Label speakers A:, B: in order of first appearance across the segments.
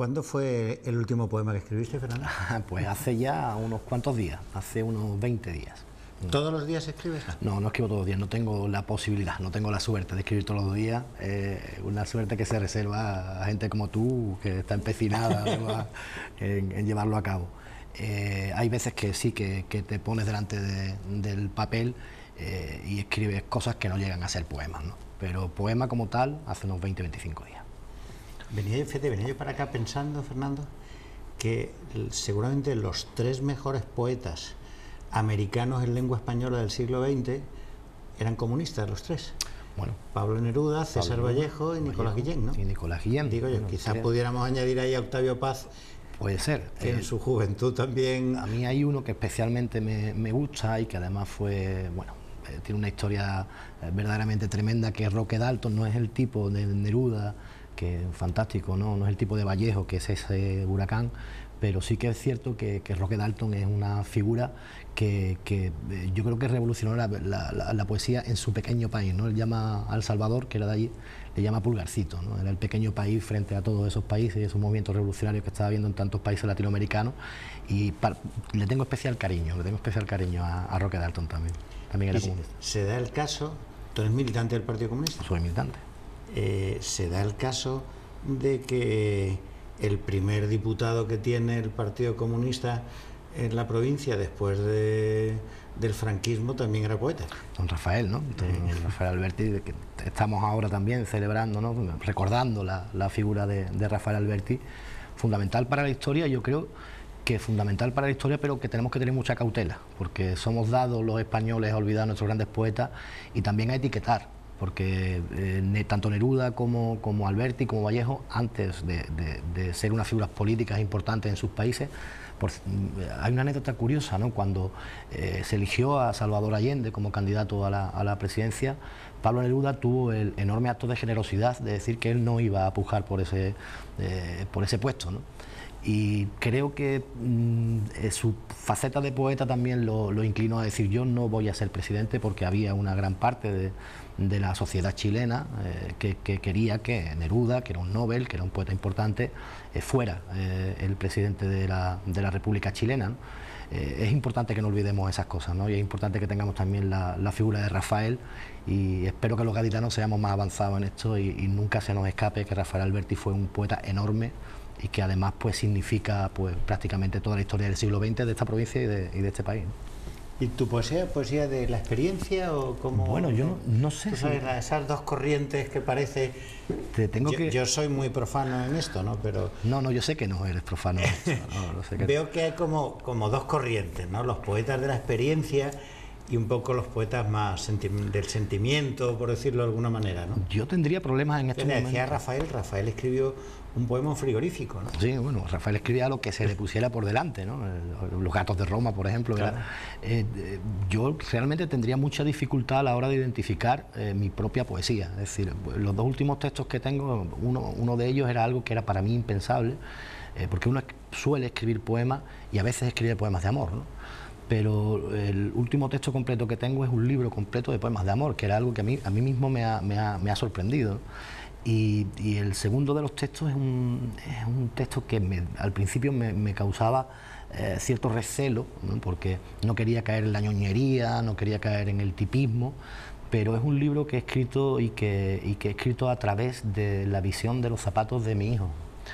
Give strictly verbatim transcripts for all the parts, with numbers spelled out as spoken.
A: ¿Cuándo fue el último poema que escribiste, Fernando?
B: Pues hace ya unos cuantos días, hace unos veinte días.
A: ¿Todos los días escribes?
B: No, no escribo todos los días, no tengo la posibilidad, no tengo la suerte de escribir todos los días. Eh, una suerte que se reserva a gente como tú, que está empecinada además, en, en llevarlo a cabo. Eh, hay veces que sí, que, que te pones delante de, del papel eh, y escribes cosas que no llegan a ser poemas, ¿no? Pero poema como tal, hace unos veinte, veinticinco días.
A: Venía, fíjate, venía yo para acá pensando, Fernando, que seguramente los tres mejores poetas americanos en lengua española del siglo veinte eran comunistas, los tres.
B: Bueno,
A: Pablo Neruda, César
B: Pablo
A: Vallejo y Nicolás
B: Vallejo,
A: Guillén, ¿no?
B: Y Nicolás Guillén.
A: Digo yo,
B: bueno,
A: quizás
B: creo.
A: pudiéramos añadir ahí a Octavio Paz,
B: Puede ser.
A: que
B: Eh,
A: en su juventud también...
B: A mí hay uno que especialmente me, me gusta y que además fue, bueno, eh, tiene una historia eh, verdaderamente tremenda, que es Roque Dalton. No es el tipo de Neruda, que es fantástico, ¿no? No es el tipo de Vallejo, que es ese huracán, pero sí que es cierto que, que Roque Dalton es una figura que, que eh, yo creo que revolucionó la, la, la, la poesía en su pequeño país, ¿no? Él llama a El Salvador, que era de allí, le llama Pulgarcito, ¿no? Era el pequeño país frente a todos esos países y esos movimientos revolucionarios que estaba habiendo en tantos países latinoamericanos, y para, le tengo especial cariño, le tengo especial cariño a, a Roque Dalton también, también era
A: se,
B: comunista.
A: se da el caso, tú eres militante del Partido Comunista.
B: Soy militante.
A: Eh, se da el caso de que el primer diputado que tiene el Partido Comunista en la provincia después de, del franquismo también era poeta.
B: Don Rafael, ¿no? Don Rafael Alberti, que estamos ahora también celebrando, ¿no? Recordando la, la figura de, de Rafael Alberti, fundamental para la historia. Yo creo que es fundamental para la historia, pero que tenemos que tener mucha cautela, porque somos dados los españoles a olvidar a nuestros grandes poetas y también a etiquetar, porque eh, tanto Neruda como, como Alberti, como Vallejo, antes de, de, de ser unas figuras políticas importantes en sus países, por, hay una anécdota curiosa, ¿no? Cuando eh, se eligió a Salvador Allende como candidato a la, a la presidencia, Pablo Neruda tuvo el enorme acto de generosidad de decir que él no iba a pujar por ese, eh, por ese puesto, ¿no? Y creo que mmm, su faceta de poeta también lo, lo inclinó a decir: yo no voy a ser presidente, porque había una gran parte de, de la sociedad chilena eh, que, que quería que Neruda, que era un Nobel, que era un poeta importante, eh, fuera eh, el presidente de la, de la República Chilena, ¿no? Eh, es importante que no olvidemos esas cosas, ¿no? Y es importante que tengamos también la, la figura de Rafael, y espero que los gaditanos seamos más avanzados en esto y, y nunca se nos escape que Rafael Alberti fue un poeta enorme y que además pues significa pues prácticamente toda la historia del siglo veinte de esta provincia y de, y de este país, ¿no?
A: ¿Y tu poesía, poesía de la experiencia o cómo?
B: Bueno, yo no, no sé.
A: ¿Tú sabes, si... esas dos corrientes que parece?
B: Te tengo
A: yo,
B: que...
A: yo soy muy profano en esto, ¿no? Pero
B: no, no, yo sé que no eres profano en esto, no, no sé que...
A: Veo que hay como, como dos corrientes, ¿no? Los poetas de la experiencia y un poco los poetas más senti del sentimiento, por decirlo de alguna manera, ¿no?
B: Yo tendría problemas en este momento.
A: Decía Rafael, Rafael escribió un poema frigorífico, ¿no?
B: Sí, bueno, Rafael escribía lo que se le pusiera por delante, ¿no? Los gatos de Roma, por ejemplo.
A: Claro.
B: Era, eh, yo realmente tendría mucha dificultad a la hora de identificar eh, mi propia poesía. Es decir, los dos últimos textos que tengo, uno, uno de ellos era algo que era para mí impensable, eh, porque uno suele escribir poemas y a veces escribe poemas de amor, ¿no? Pero el último texto completo que tengo es un libro completo de poemas de amor, que era algo que a mí, a mí mismo me ha, me ha, me ha sorprendido. Y, y el segundo de los textos es un, es un texto que me, al principio me, me causaba eh, cierto recelo, ¿no? Porque no quería caer en la ñoñería, no quería caer en el tipismo, pero es un libro que he escrito y que, y que he escrito a través de la visión de los zapatos de mi hijo.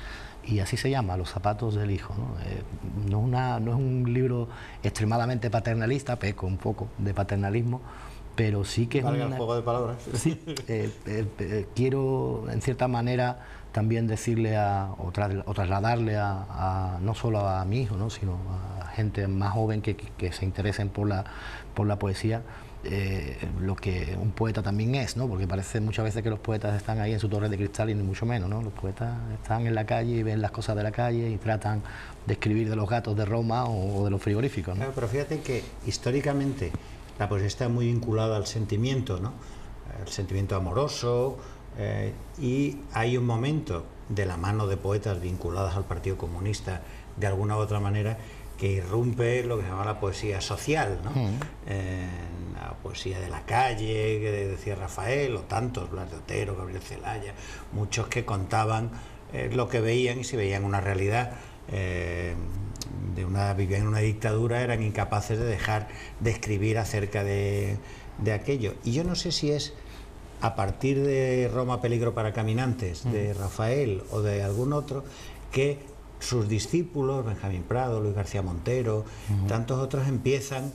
B: Y así se llama, Los zapatos del hijo, ¿no? Eh, no, es una, no es un libro extremadamente paternalista, peco un poco de paternalismo, pero sí que es
A: Valga
B: una...
A: el juego de palabras.
B: Sí, eh, eh, eh, quiero en cierta manera también decirle a, o, tra o trasladarle a, a, no solo a mi hijo, ¿no? Sino a gente más joven que, que, que se interesen por la, por la poesía, eh, lo que un poeta también es, ¿no? Porque parece muchas veces que los poetas están ahí en su torre de cristal y ni mucho menos, ¿no? Los poetas están en la calle y ven las cosas de la calle y tratan de escribir de los gatos de Roma o, o de los frigoríficos, ¿no?
A: Claro, pero fíjate que históricamente la poesía está muy vinculada al sentimiento, ¿no? El sentimiento amoroso, eh, y hay un momento de la mano de poetas vinculados al Partido Comunista de alguna u otra manera que irrumpe lo que se llama la poesía social, ¿no? Mm. Eh, la poesía de la calle, que decía Rafael, o tantos, Blas de Otero, Gabriel Celaya, muchos que contaban eh, lo que veían, y si veían una realidad eh, de una vivían en una dictadura, eran incapaces de dejar de escribir acerca de, de aquello. Y yo no sé si es a partir de Roma, peligro para caminantes, de Rafael o de algún otro, que sus discípulos, Benjamín Prado, Luis García Montero, uh-huh. tantos otros, empiezan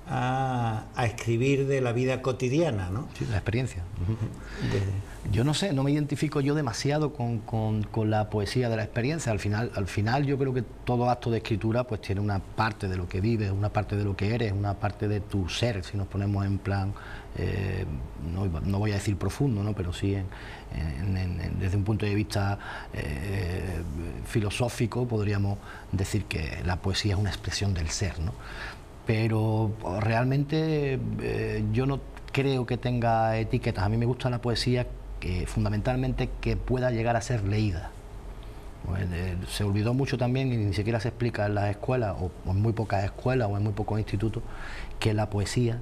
A: a, a escribir de la vida cotidiana, ¿no?
B: Sí, la experiencia. Uh-huh. de... Yo no sé, no me identifico yo demasiado con, con, con la poesía de la experiencia. Al final, al final yo creo que todo acto de escritura pues tiene una parte de lo que vives, una parte de lo que eres, una parte de tu ser, si nos ponemos en plan, eh, no, no voy a decir profundo, ¿no? Pero sí en, en, en, desde un punto de vista eh, filosófico podríamos decir que la poesía es una expresión del ser, ¿no? Pero realmente eh, yo no creo que tenga etiquetas. A mí me gusta la poesía que fundamentalmente que pueda llegar a ser leída. Pues, eh, se olvidó mucho también, y ni siquiera se explica en las escuelas, o, o en muy pocas escuelas o en muy pocos institutos, que la poesía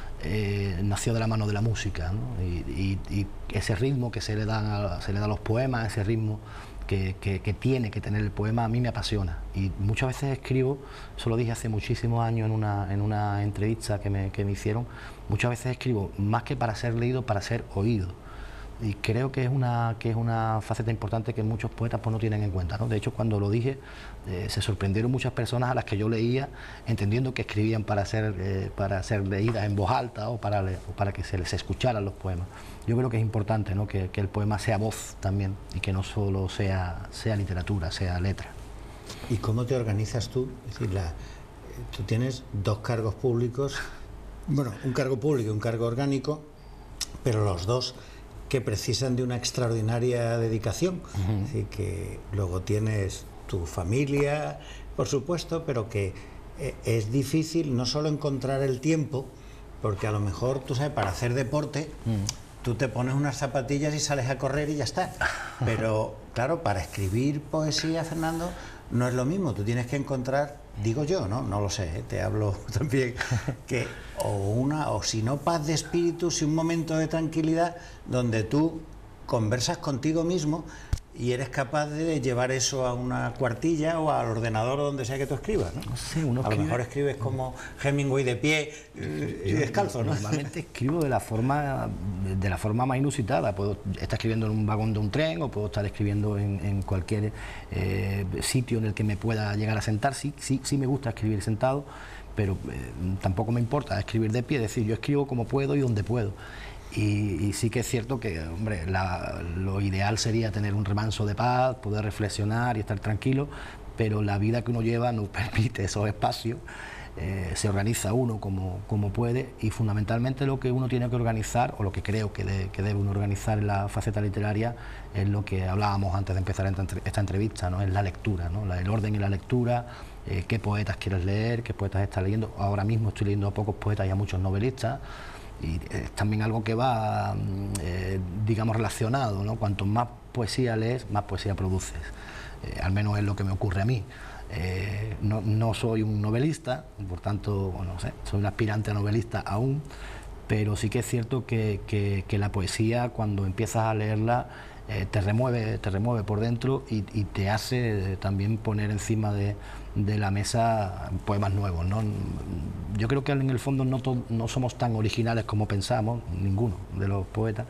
B: eh, nació de la mano de la música, ¿no? y, y, y ese ritmo que se le da a, se le da a los poemas, ese ritmo Que, que, que tiene que tener el poema, a mí me apasiona, y muchas veces escribo, eso lo dije hace muchísimos años en una, en una entrevista que me, que me hicieron, muchas veces escribo más que para ser leído, para ser oído, y creo que es una, que es una faceta importante que muchos poetas pues no tienen en cuenta, ¿no? De hecho, cuando lo dije, eh, se sorprendieron muchas personas a las que yo leía, entendiendo que escribían para ser, eh, para ser leídas en voz alta o para, o para que se les escucharan los poemas. Yo creo que es importante, ¿no? que, que el poema sea voz también, y que no solo sea, sea literatura, sea letra.
A: ¿Y cómo te organizas tú? Es decir, la, tú tienes dos cargos públicos, bueno, un cargo público y un cargo orgánico, pero los dos que precisan de una extraordinaria dedicación. Uh-huh. Es decir, que luego tienes tu familia, por supuesto, pero que eh, es difícil no solo encontrar el tiempo, porque a lo mejor, tú sabes, para hacer deporte, uh-huh. tú te pones unas zapatillas y sales a correr y ya está. Pero, claro, para escribir poesía, Fernando, no es lo mismo. Tú tienes que encontrar, digo yo, ¿no? No lo sé, ¿eh? Te hablo también, que o una, o si no paz de espíritu, si un momento de tranquilidad donde tú conversas contigo mismo y eres capaz de llevar eso a una cuartilla o al ordenador o donde sea que tú escribas, ¿no?
B: No sé, uno
A: a
B: escribe...
A: lo mejor escribes como Hemingway de pie eh, y descalzo, ¿no?
B: Normalmente escribo de la forma de la forma más inusitada. Puedo estar escribiendo en un vagón de un tren, o puedo estar escribiendo en, en cualquier eh, sitio en el que me pueda llegar a sentar. Sí, sí, sí me gusta escribir sentado, pero eh, tampoco me importa escribir de pie. Es decir, yo escribo como puedo y donde puedo. Y, y sí que es cierto que, hombre, la, lo ideal sería tener un remanso de paz, poder reflexionar y estar tranquilo, pero la vida que uno lleva no permite esos espacios. Eh, se organiza uno como, como puede, y fundamentalmente lo que uno tiene que organizar, o lo que creo que, de, que debe uno organizar en la faceta literaria, es lo que hablábamos antes de empezar esta entrevista, ¿no? Es la lectura, ¿no? La, el orden y la lectura, eh, qué poetas quieres leer, qué poetas estás leyendo. Ahora mismo estoy leyendo a pocos poetas y a muchos novelistas, y es también algo que va, eh, digamos, relacionado, ¿no? Cuanto más poesía lees, más poesía produces. Eh, al menos es lo que me ocurre a mí. Eh, no, no soy un novelista, por tanto, bueno, no sé, soy un aspirante a novelista aún, pero sí que es cierto que, que, que la poesía, cuando empiezas a leerla, eh, te remueve, te remueve por dentro, y, y te hace eh, también poner encima de, de la mesa poemas nuevos, ¿no? Yo creo que en el fondo no, to, no somos tan originales como pensamos, ninguno de los poetas,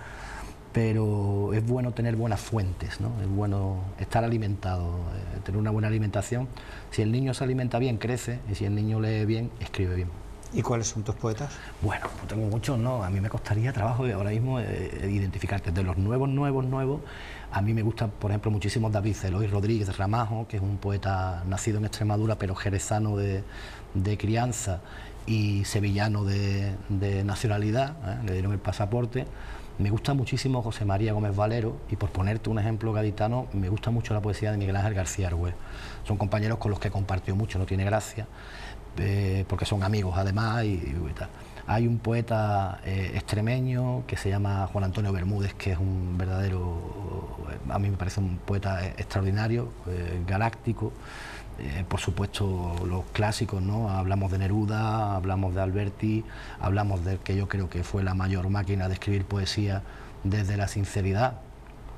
B: pero es bueno tener buenas fuentes, ¿no? Es bueno estar alimentado, eh, tener una buena alimentación. Si el niño se alimenta bien, crece, y si el niño lee bien, escribe bien.
A: ¿Y cuáles son tus poetas?
B: Bueno, no tengo muchos, ¿no? A mí me costaría trabajo ahora mismo eh, identificarte. De los nuevos, nuevos, nuevos, a mí me gusta, por ejemplo, muchísimo David Eloy Rodríguez Ramajo, que es un poeta nacido en Extremadura, pero jerezano de, de crianza y sevillano de, de nacionalidad, ¿eh? Le dieron el pasaporte. Me gusta muchísimo José María Gómez Valero, y por ponerte un ejemplo gaditano, me gusta mucho la poesía de Miguel Ángel García Argüez. Son compañeros con los que compartió mucho, no tiene gracia, eh, porque son amigos además, y, y tal. Hay un poeta eh, extremeño que se llama Juan Antonio Bermúdez, que es un verdadero, a mí me parece un poeta extraordinario, eh, galáctico. Eh, por supuesto, los clásicos, ¿no? Hablamos de Neruda, hablamos de Alberti, hablamos del que yo creo que fue la mayor máquina de escribir poesía desde la sinceridad,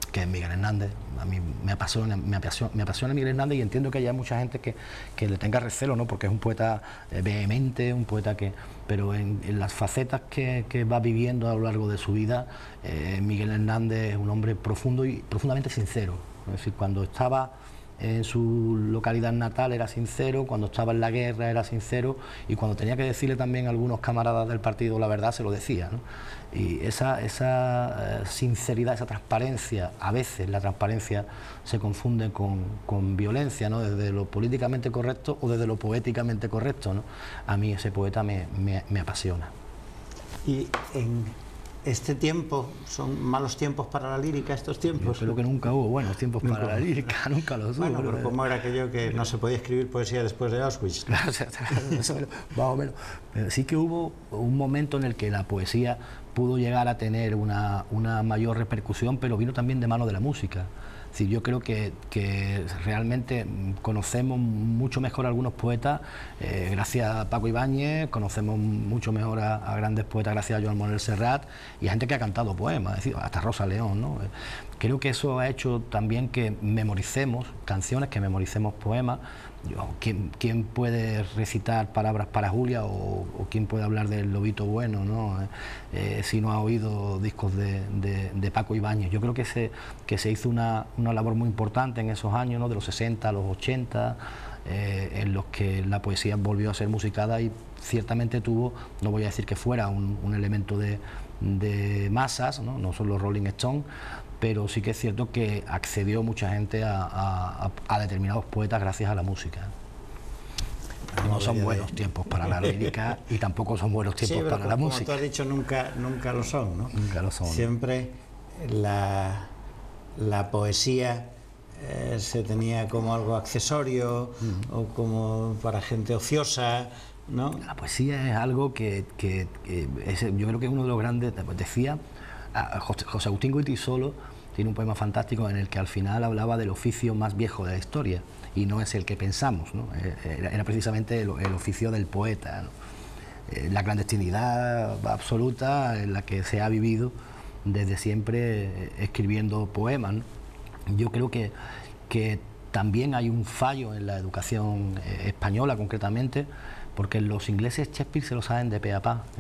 B: que es Miguel Hernández. A mí me apasiona, me apasiona, me apasiona Miguel Hernández, y entiendo que haya mucha gente que, que le tenga recelo, ¿no? Porque es un poeta eh, vehemente, un poeta que... Pero en, en las facetas que, que va viviendo a lo largo de su vida, eh, Miguel Hernández es un hombre profundo y profundamente sincero. Es decir, cuando estaba en su localidad natal era sincero, cuando estaba en la guerra era sincero, y cuando tenía que decirle también a algunos camaradas del partido la verdad, se lo decía, ¿no? Y esa, esa eh, sinceridad, esa transparencia, a veces la transparencia se confunde con, con violencia, ¿no? Desde lo políticamente correcto o desde lo poéticamente correcto, ¿no? A mí ese poeta me, me, me apasiona.
A: Y en este tiempo, ¿son malos tiempos para la lírica estos tiempos?
B: Yo creo que nunca hubo buenos tiempos
A: nunca.
B: para la lírica, nunca los hubo.
A: Bueno, pero ¿cómo era aquello que no se podía escribir poesía después de Auschwitz?
B: Más o menos. Pero sí que hubo un momento en el que la poesía pudo llegar a tener una, una mayor repercusión, pero vino también de mano de la música. Es decir, yo creo que, que realmente conocemos mucho mejor a algunos poetas eh, gracias a Paco Ibáñez, conocemos mucho mejor a, a grandes poetas gracias a Joan Manuel Serrat y a gente que ha cantado poemas, es decir, hasta Rosa León, ¿no? Creo que eso ha hecho también que memoricemos canciones, que memoricemos poemas. Yo, ¿quién, ¿Quién puede recitar palabras para Julia o, o quién puede hablar del Lobito Bueno, ¿no? Eh, si no ha oído discos de, de, de Paco Ibáñez? Yo creo que se, que se hizo una, una labor muy importante en esos años, ¿no? De los sesenta a los ochenta, eh, en los que la poesía volvió a ser musicada y ciertamente tuvo, no voy a decir que fuera un, un elemento de, de masas, ¿no? No son los Rolling Stones, pero sí que es cierto que accedió mucha gente a, a, a determinados poetas gracias a la música. No son buenos tiempos para la lírica y tampoco son buenos tiempos
A: sí,
B: para
A: como,
B: la
A: como
B: música.
A: Como tú has dicho, nunca, nunca lo son, ¿no?
B: Nunca lo son.
A: Siempre la, la poesía eh, se tenía como algo accesorio mm. o como para gente ociosa, ¿no?
B: La poesía es algo que, que, que es, yo creo que es uno de los grandes, decía José, José Agustín Goytisolo tiene un poema fantástico en el que al final hablaba del oficio más viejo de la historia y no es el que pensamos, ¿no? Era, era precisamente el, el oficio del poeta, ¿no? La clandestinidad absoluta en la que se ha vivido desde siempre escribiendo poemas, ¿no? Yo creo que, que también hay un fallo en la educación española concretamente, porque los ingleses Shakespeare se lo saben de pe a pa,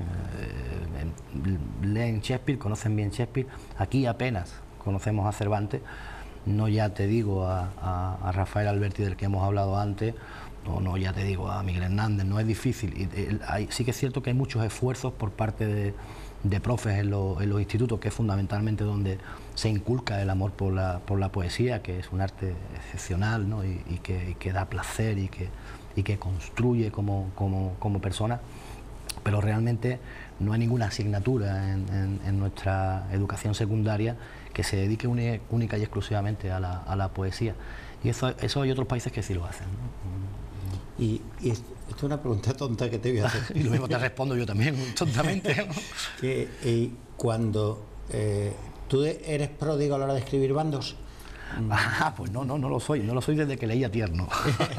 B: eh, leen Shakespeare, conocen bien Shakespeare. Aquí apenas conocemos a Cervantes, no ya te digo a, a, a Rafael Alberti, del que hemos hablado antes, o no ya te digo a Miguel Hernández. No es difícil, y, eh, hay, sí que es cierto que hay muchos esfuerzos por parte de, de profes en, lo, en los institutos, que es fundamentalmente donde se inculca el amor por la, por la poesía, que es un arte excepcional, ¿no? y, y, que, y que da placer y que y que construye como, como, como persona, pero realmente no hay ninguna asignatura en, en, en nuestra educación secundaria que se dedique uni, única y exclusivamente a la, a la poesía. Y eso, eso hay otros países que sí lo hacen, ¿no?
A: Y, y esto es una pregunta tonta que te voy a hacer.
B: Y lo mismo te respondo yo también, tontamente, ¿no?
A: que, y cuando eh, tú eres pródigo a la hora de escribir bandos.
B: Ah, pues no, no, no lo soy, no lo soy desde que leía Tierno.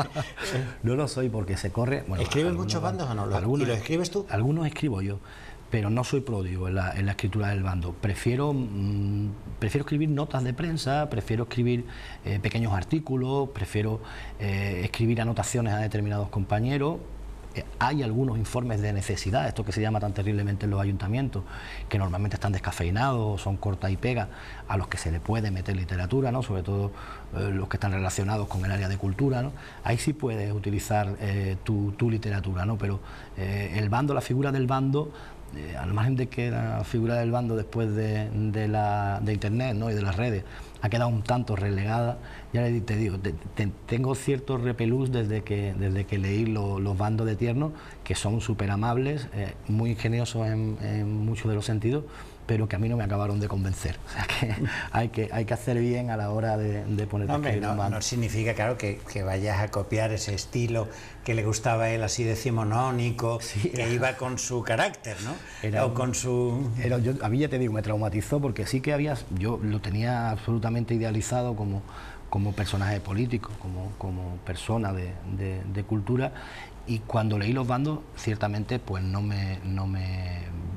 B: No lo soy porque se corre... Bueno,
A: ¿escribes muchos bandos o no?
B: Algunos,
A: ¿Y los escribes tú?
B: Algunos escribo yo, pero no soy pródigo en la, en la escritura del bando. Prefiero, mmm, prefiero escribir notas de prensa, prefiero escribir eh, pequeños artículos, prefiero eh, escribir anotaciones a determinados compañeros. Eh, hay algunos informes de necesidad, esto que se llama tan terriblemente en los ayuntamientos, que normalmente están descafeinados, son corta y pega, a los que se le puede meter literatura, ¿no? Sobre todo eh, los que están relacionados con el área de cultura, ¿no? Ahí sí puedes utilizar eh, tu, tu literatura, ¿no? Pero eh, el bando, la figura del bando, eh, al margen de que la figura del bando después de, de, la, de internet, ¿no? y de las redes ha quedado un tanto relegada. Ya te digo, te, te, tengo cierto repelús desde que, desde que leí lo, los bandos de Tierno, que son súper amables, eh, muy ingeniosos en, en muchos de los sentidos, pero que a mí no me acabaron de convencer. O sea que hay que, hay que hacer bien a la hora de, de ponerte
A: no, hombre,
B: a escribir
A: no,
B: un bando.
A: No significa, claro, que, que vayas a copiar ese estilo que le gustaba a él, así decimonónico, sí, que iba con su carácter, ¿no?
B: Era,
A: o con su...
B: Era, yo, a mí ya te digo, me traumatizó porque sí que había, yo lo tenía absolutamente idealizado como, como personaje político, como, como persona de, de, de cultura, y cuando leí los bandos, ciertamente, pues no me... No me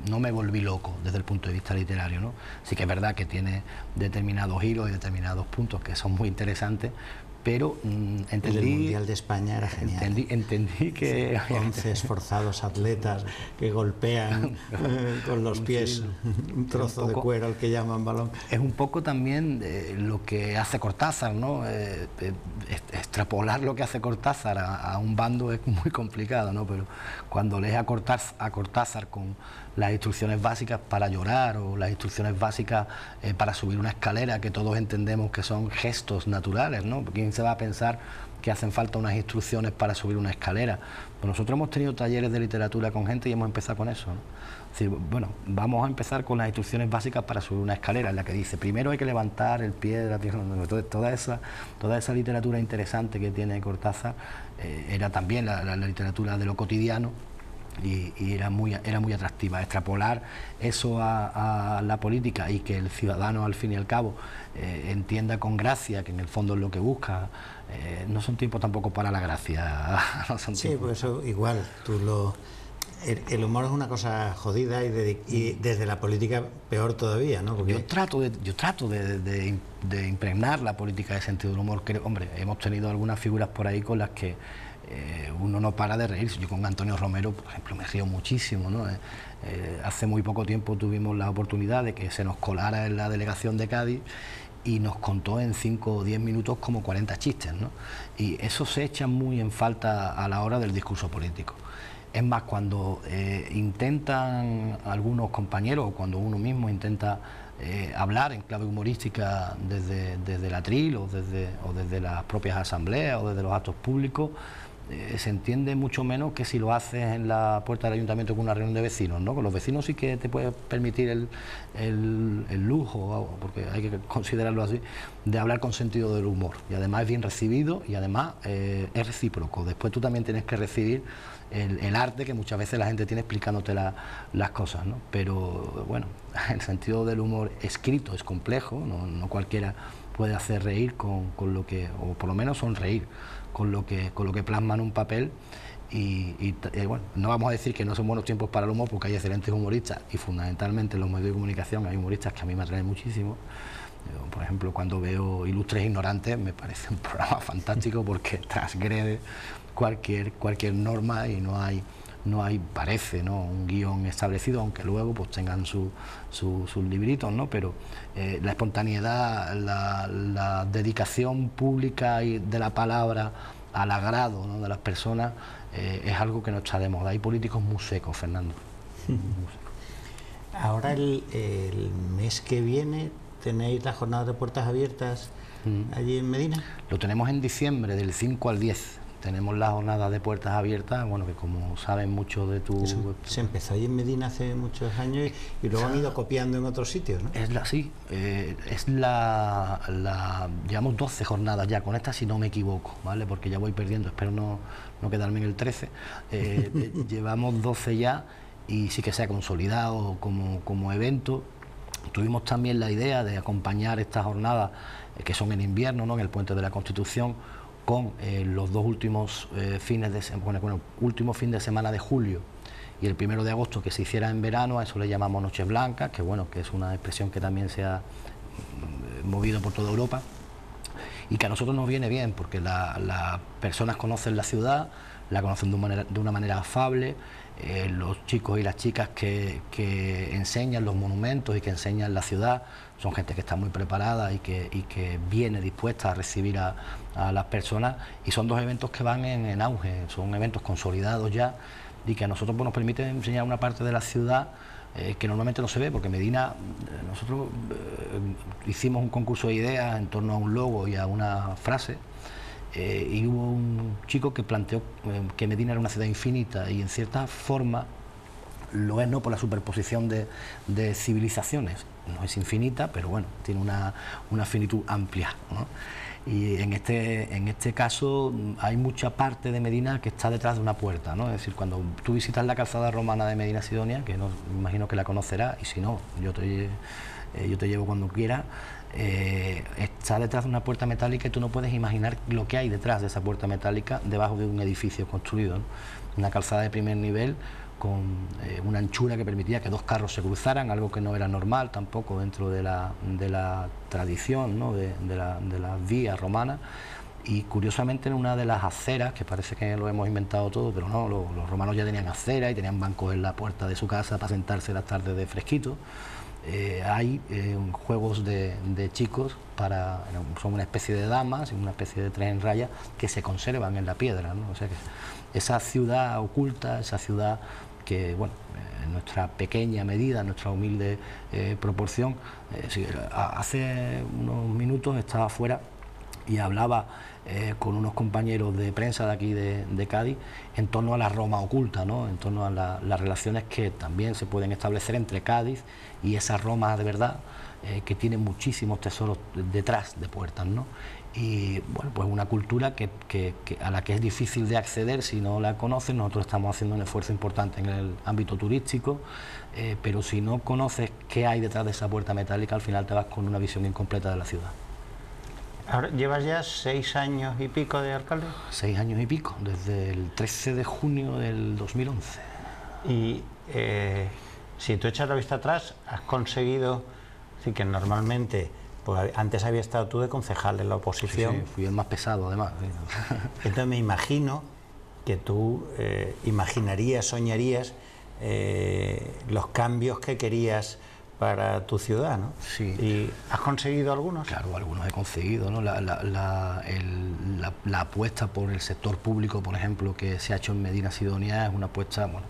B: no me volví loco desde el punto de vista literario, ¿no? Sí que es verdad que tiene determinados giros y determinados puntos que son muy interesantes, pero mmm, entendí...
A: El Mundial de España era genial.
B: Entendí, entendí que...
A: Sí, once esforzados atletas que golpean eh, con los pies un trozo un poco, de cuero al que llaman balón.
B: Es un poco también eh, lo que hace Cortázar, ¿no? Eh, eh, extrapolar lo que hace Cortázar a, a un bando es muy complicado, ¿no? Pero cuando lees a Cortázar, a Cortázar con las instrucciones básicas para llorar o las instrucciones básicas eh, para subir una escalera, que todos entendemos que son gestos naturales, ¿no? ¿Quién se va a pensar que hacen falta unas instrucciones para subir una escalera? Pues nosotros hemos tenido talleres de literatura con gente y hemos empezado con eso, ¿no? Es decir, bueno, vamos a empezar con las instrucciones básicas para subir una escalera, en la que dice, primero hay que levantar el pie de la pierna. Entonces, toda esa, toda esa literatura interesante que tiene Cortázar eh, era también la, la, la literatura de lo cotidiano. Y, y era muy era muy atractiva. Extrapolar eso a, a la política y que el ciudadano al fin y al cabo eh, entienda con gracia, que en el fondo es lo que busca, eh, no son tiempos tampoco para la gracia. No son
A: sí,
B: tiempos.
A: Pues eso igual, tú lo el, el humor es una cosa jodida y, de, y desde la política peor todavía, ¿no? Porque...
B: Yo trato de yo trato de, de, de impregnar la política de sentido del humor. Creo, hombre, hemos tenido algunas figuras por ahí con las que Eh, uno no para de reírse. Yo con Antonio Romero, por ejemplo, me río muchísimo, ¿no? Eh, eh, hace muy poco tiempo tuvimos la oportunidad de que se nos colara en la delegación de Cádiz y nos contó en cinco o diez minutos como cuarenta chistes, ¿no? Y eso se echa muy en falta a la hora del discurso político. Es más, cuando eh, intentan algunos compañeros o cuando uno mismo intenta eh, hablar en clave humorística desde, desde el atril o desde, o desde las propias asambleas o desde los actos públicos, Eh, se entiende mucho menos que si lo haces en la puerta del ayuntamiento con una reunión de vecinos, ¿no? Con los vecinos sí que te puedes permitir el, el, el lujo, porque hay que considerarlo así, de hablar con sentido del humor. Y además es bien recibido y además eh, es recíproco. Después tú también tienes que recibir el, el arte que muchas veces la gente tiene explicándote la, las cosas, ¿no? Pero bueno, el sentido del humor escrito es complejo, no, no cualquiera puede hacer reír con, con lo que, o por lo menos sonreír con lo que con lo que plasma en un papel y, y eh, bueno, no vamos a decir que no son buenos tiempos para el humor, porque hay excelentes humoristas y fundamentalmente en los medios de comunicación hay humoristas que a mí me atraen muchísimo. Yo, por ejemplo, cuando veo Ilustres Ignorantes me parece un programa fantástico porque transgrede cualquier cualquier norma y no hay no hay, parece, ¿no?, un guión establecido, aunque luego pues tengan su, su, sus libritos, ¿no? Pero eh, la espontaneidad, la, la dedicación pública y de la palabra al agrado, ¿no?, de las personas eh, es algo que no está de moda. Hay políticos muy secos, Fernando. Muy secos.
A: Ahora el, el mes que viene tenéis la jornada de puertas abiertas mm. allí en Medina.
B: Lo tenemos en diciembre, del cinco al diez. Tenemos la jornada de puertas abiertas, bueno, que como saben mucho de tu...
A: Eso se empezó ahí en Medina hace muchos años y, y luego han ido copiando en otros sitios, ¿no?
B: Es la, sí, eh, es la, la... Llevamos doce jornadas ya, con esta si no me equivoco, ¿vale? Porque ya voy perdiendo, espero no, no quedarme en el trece. Eh, llevamos doce ya y sí que se ha consolidado como, como evento. Tuvimos también la idea de acompañar estas jornadas, eh, que son en invierno, ¿no?, en el Puente de la Constitución, con eh, los dos últimos eh, fines de semana, bueno, último fin de semana de julio y el primero de agosto, que se hiciera en verano. A eso le llamamos Noches Blancas, que bueno, que es una expresión que también se ha mm, movido por toda Europa y que a nosotros nos viene bien porque las la personas conocen la ciudad, la conocen de una manera, de una manera afable. Eh, los chicos y las chicas que, que enseñan los monumentos y que enseñan la ciudad son gente que está muy preparada y que, y que viene dispuesta a recibir a, a las personas, y son dos eventos que van en, en auge, son eventos consolidados ya y que a nosotros pues, nos permiten enseñar una parte de la ciudad eh, que normalmente no se ve, porque Medina, eh, nosotros eh, hicimos un concurso de ideas en torno a un logo y a una frase. Eh, y hubo un chico que planteó eh, que Medina era una ciudad infinita, y en cierta forma lo es, no por la superposición de, de civilizaciones, no es infinita, pero bueno, tiene una, una finitud amplia, ¿no? Y en este, en este caso hay mucha parte de Medina que está detrás de una puerta, ¿no? Es decir, cuando tú visitas la calzada romana de Medina Sidonia, que no, me imagino que la conocerás, y si no, yo te, eh, yo te llevo cuando quieras. Eh, está detrás de una puerta metálica y tú no puedes imaginar lo que hay detrás de esa puerta metálica debajo de un edificio construido, ¿no? Una calzada de primer nivel con eh, una anchura que permitía que dos carros se cruzaran, algo que no era normal tampoco dentro de la, de la tradición, ¿no? de, de, la, de las vías romanas. Y curiosamente en una de las aceras, que parece que lo hemos inventado todo, pero no, los, los romanos ya tenían aceras y tenían bancos en la puerta de su casa para sentarse las tardes de fresquito. Eh, hay eh, juegos de, de chicos, para, son una especie de damas, una especie de tres en raya, que se conservan en la piedra, ¿no? O sea que esa ciudad oculta, esa ciudad que, bueno, en nuestra pequeña medida, en nuestra humilde eh, proporción, eh, sí, hace unos minutos estaba afuera y hablaba eh, con unos compañeros de prensa de aquí de, de Cádiz en torno a la Roma oculta, ¿no? En torno a la, las relaciones que también se pueden establecer entre Cádiz y esa Roma de verdad, eh, que tiene muchísimos tesoros detrás de puertas, ¿no? Y bueno, pues una cultura que, que, que a la que es difícil de acceder si no la conoces. Nosotros estamos haciendo un esfuerzo importante en el ámbito turístico, eh, pero si no conoces qué hay detrás de esa puerta metálica, al final te vas con una visión incompleta de la ciudad.
A: Ahora, ¿llevas ya seis años y pico de alcalde?
B: Seis años y pico, desde el trece de junio del dos mil once.
A: Y eh, si tú echas la vista atrás, has conseguido, sí, que normalmente, pues antes había estado tú de concejal en la oposición.
B: Sí, sí, fui el más pesado además.
A: Entonces me imagino que tú eh, imaginarías, soñarías eh, los cambios que querías para tu ciudad, ¿no?
B: Sí.
A: ¿Y has conseguido algunos?
B: Claro, algunos he conseguido, ¿no? La, la, la, el, la, la apuesta por el sector público, por ejemplo, que se ha hecho en Medina Sidonia, es una apuesta, bueno,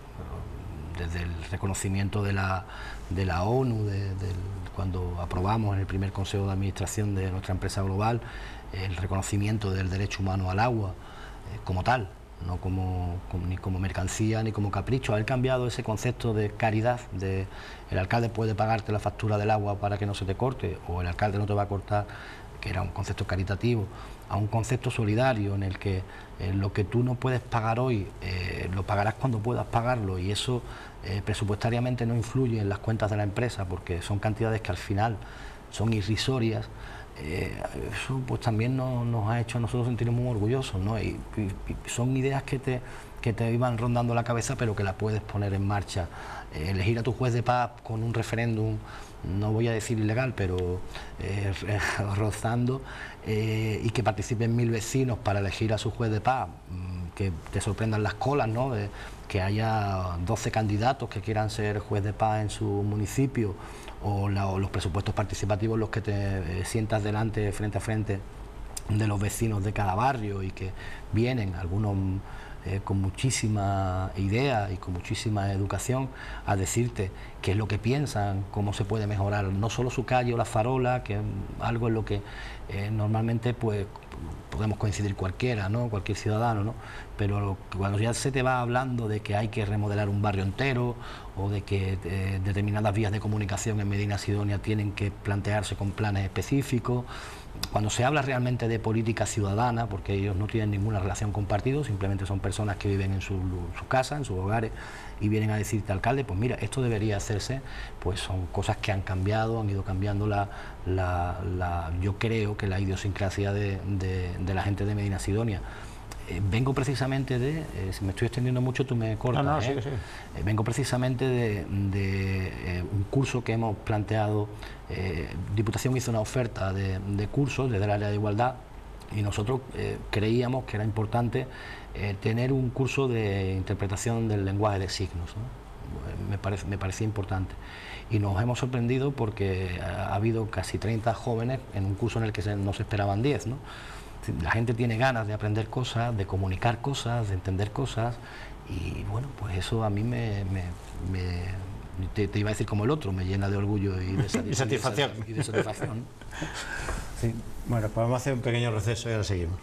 B: desde el reconocimiento de la, de la ONU, de, de, cuando aprobamos en el primer Consejo de Administración de nuestra empresa global, el reconocimiento del derecho humano al agua eh, como tal, no como, como, ni como mercancía ni como capricho. Haber cambiado ese concepto de caridad, de el alcalde puede pagarte la factura del agua para que no se te corte, o el alcalde no te va a cortar, que era un concepto caritativo, a un concepto solidario en el que eh, lo que tú no puedes pagar hoy, eh, lo pagarás cuando puedas pagarlo, y eso eh, presupuestariamente no influye en las cuentas de la empresa, porque son cantidades que al final son irrisorias. Eh, eso pues también nos, nos ha hecho a nosotros sentirnos muy orgullosos, ¿no? Y, y, y son ideas que te, que te iban rondando la cabeza, pero que las puedes poner en marcha. Eh, elegir a tu juez de paz con un referéndum, no voy a decir ilegal, pero eh, rozando, eh, y que participen mil vecinos para elegir a su juez de paz, que te sorprendan las colas, ¿no? De, que haya doce candidatos que quieran ser juez de paz en su municipio, o, la, o los presupuestos participativos, los que te eh, sientas delante, frente a frente de los vecinos de cada barrio, y que vienen algunos eh, con muchísima idea y con muchísima educación a decirte qué es lo que piensan, cómo se puede mejorar no solo su calle o la farola, que es algo en lo que eh, normalmente pues podemos coincidir cualquiera, ¿no? Cualquier ciudadano, ¿no? Pero cuando ya se te va hablando de que hay que remodelar un barrio entero, o de que eh, determinadas vías de comunicación en Medina Sidonia tienen que plantearse con planes específicos, cuando se habla realmente de política ciudadana, porque ellos no tienen ninguna relación con partidos, simplemente son personas que viven en su, su casa, en sus hogares, y vienen a decirte, alcalde, pues mira, esto debería hacerse, pues son cosas que han cambiado, han ido cambiando la, la, la yo creo que la idiosincrasia de, de, de la gente de Medina Sidonia. Eh, vengo precisamente de, eh, si me estoy extendiendo mucho tú me cortas,
A: no, no,
B: ¿eh?
A: sí, sí.
B: Eh, vengo precisamente de, de eh, un curso que hemos planteado. eh, Diputación hizo una oferta de, de cursos desde el área de igualdad, y nosotros eh, creíamos que era importante eh, tener un curso de interpretación del lenguaje de signos, ¿no? me, parece, me parecía importante, y nos hemos sorprendido porque ha, ha habido casi treinta jóvenes en un curso en el que se, no se esperaban diez, ¿no? La gente tiene ganas de aprender cosas, de comunicar cosas, de entender cosas, y bueno, pues eso a mí me, me, me te, te iba a decir como el otro, me llena de orgullo y de satisfacción.
A: y satisfacción.
B: Y de satisfacción.
A: Sí. Bueno, pues vamos a hacer un pequeño receso y ahora seguimos.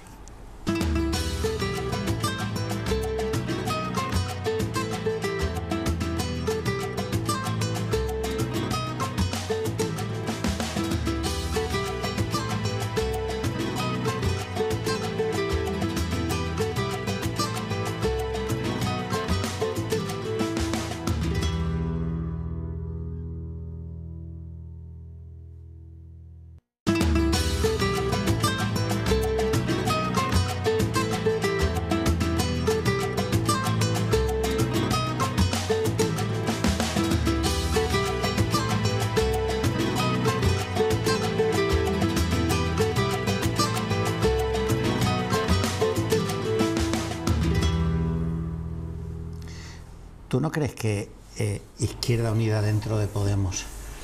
A: ¿tú no crees que eh, Izquierda Unida dentro de Podemos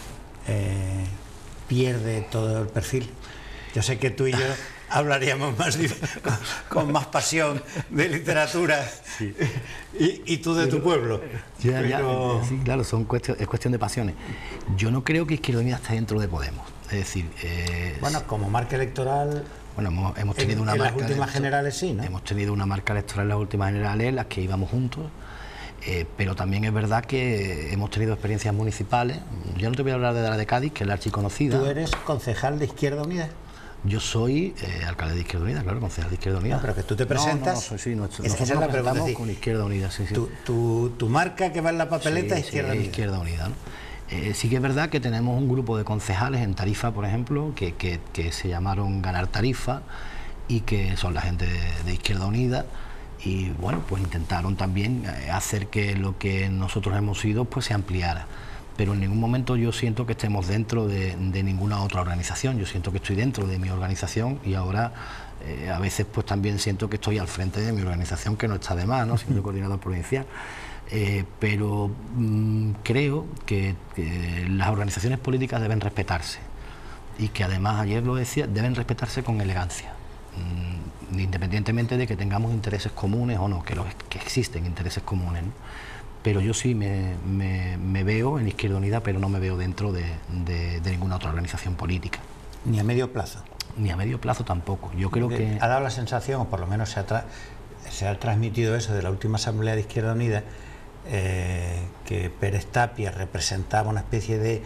A: eh, pierde todo el perfil? Yo sé que tú y yo hablaríamos más con, con más pasión de literatura, sí. y, y tú de pero, tu pueblo.
B: Ya, pero... ya, sí, claro, son cuestión, es cuestión de pasiones. Yo no creo que Izquierda Unida esté dentro de Podemos. Es decir, eh,
A: bueno, como marca electoral.
B: Bueno, hemos, hemos tenido
A: en,
B: una
A: en
B: marca.
A: las últimas generales sí, ¿no?
B: Hemos tenido una marca electoral en las últimas generales, en las que íbamos juntos. Eh, pero también es verdad que hemos tenido experiencias municipales. Yo no te voy a hablar de la de Cádiz, que es la archiconocida.
A: ¿Tú eres concejal de Izquierda Unida?
B: Yo soy eh, alcalde de Izquierda Unida, claro, concejal de Izquierda Unida.
A: No, pero que tú te presentas.
B: No, no, no soy, sí, no,
A: es nosotros nos
B: la
A: presentamos
B: con Izquierda Unida, sí, sí.
A: Tu, tu, tu marca que va en la papeleta
B: sí,
A: es Izquierda
B: sí,
A: Unida.
B: Izquierda Unida, ¿no? Eh, sí que es verdad que tenemos un grupo de concejales en Tarifa, por ejemplo, que, que, que se llamaron Ganar Tarifa y que son la gente de, de Izquierda Unida. Y bueno, pues intentaron también hacer que lo que nosotros hemos sido pues se ampliara. Pero en ningún momento yo siento que estemos dentro de, de ninguna otra organización. Yo siento que estoy dentro de mi organización y ahora eh, a veces pues también siento que estoy al frente de mi organización, que no está de más, ¿no? Siendo coordinador provincial. Eh, pero mmm, creo que, que las organizaciones políticas deben respetarse y que además, ayer lo decía, deben respetarse con elegancia. Mm, independientemente de que tengamos intereses comunes o no, que, los, que existen intereses comunes, ¿no? Pero yo sí me, me, me veo en Izquierda Unida, pero no me veo dentro de, de, de ninguna otra organización política.
A: ¿Ni a medio plazo?
B: Ni a medio plazo tampoco. Yo creo que...
A: Ha dado la sensación, o por lo menos se ha, tra se ha transmitido eso de la última asamblea de Izquierda Unida, eh, que Pérez Tapia representaba una especie de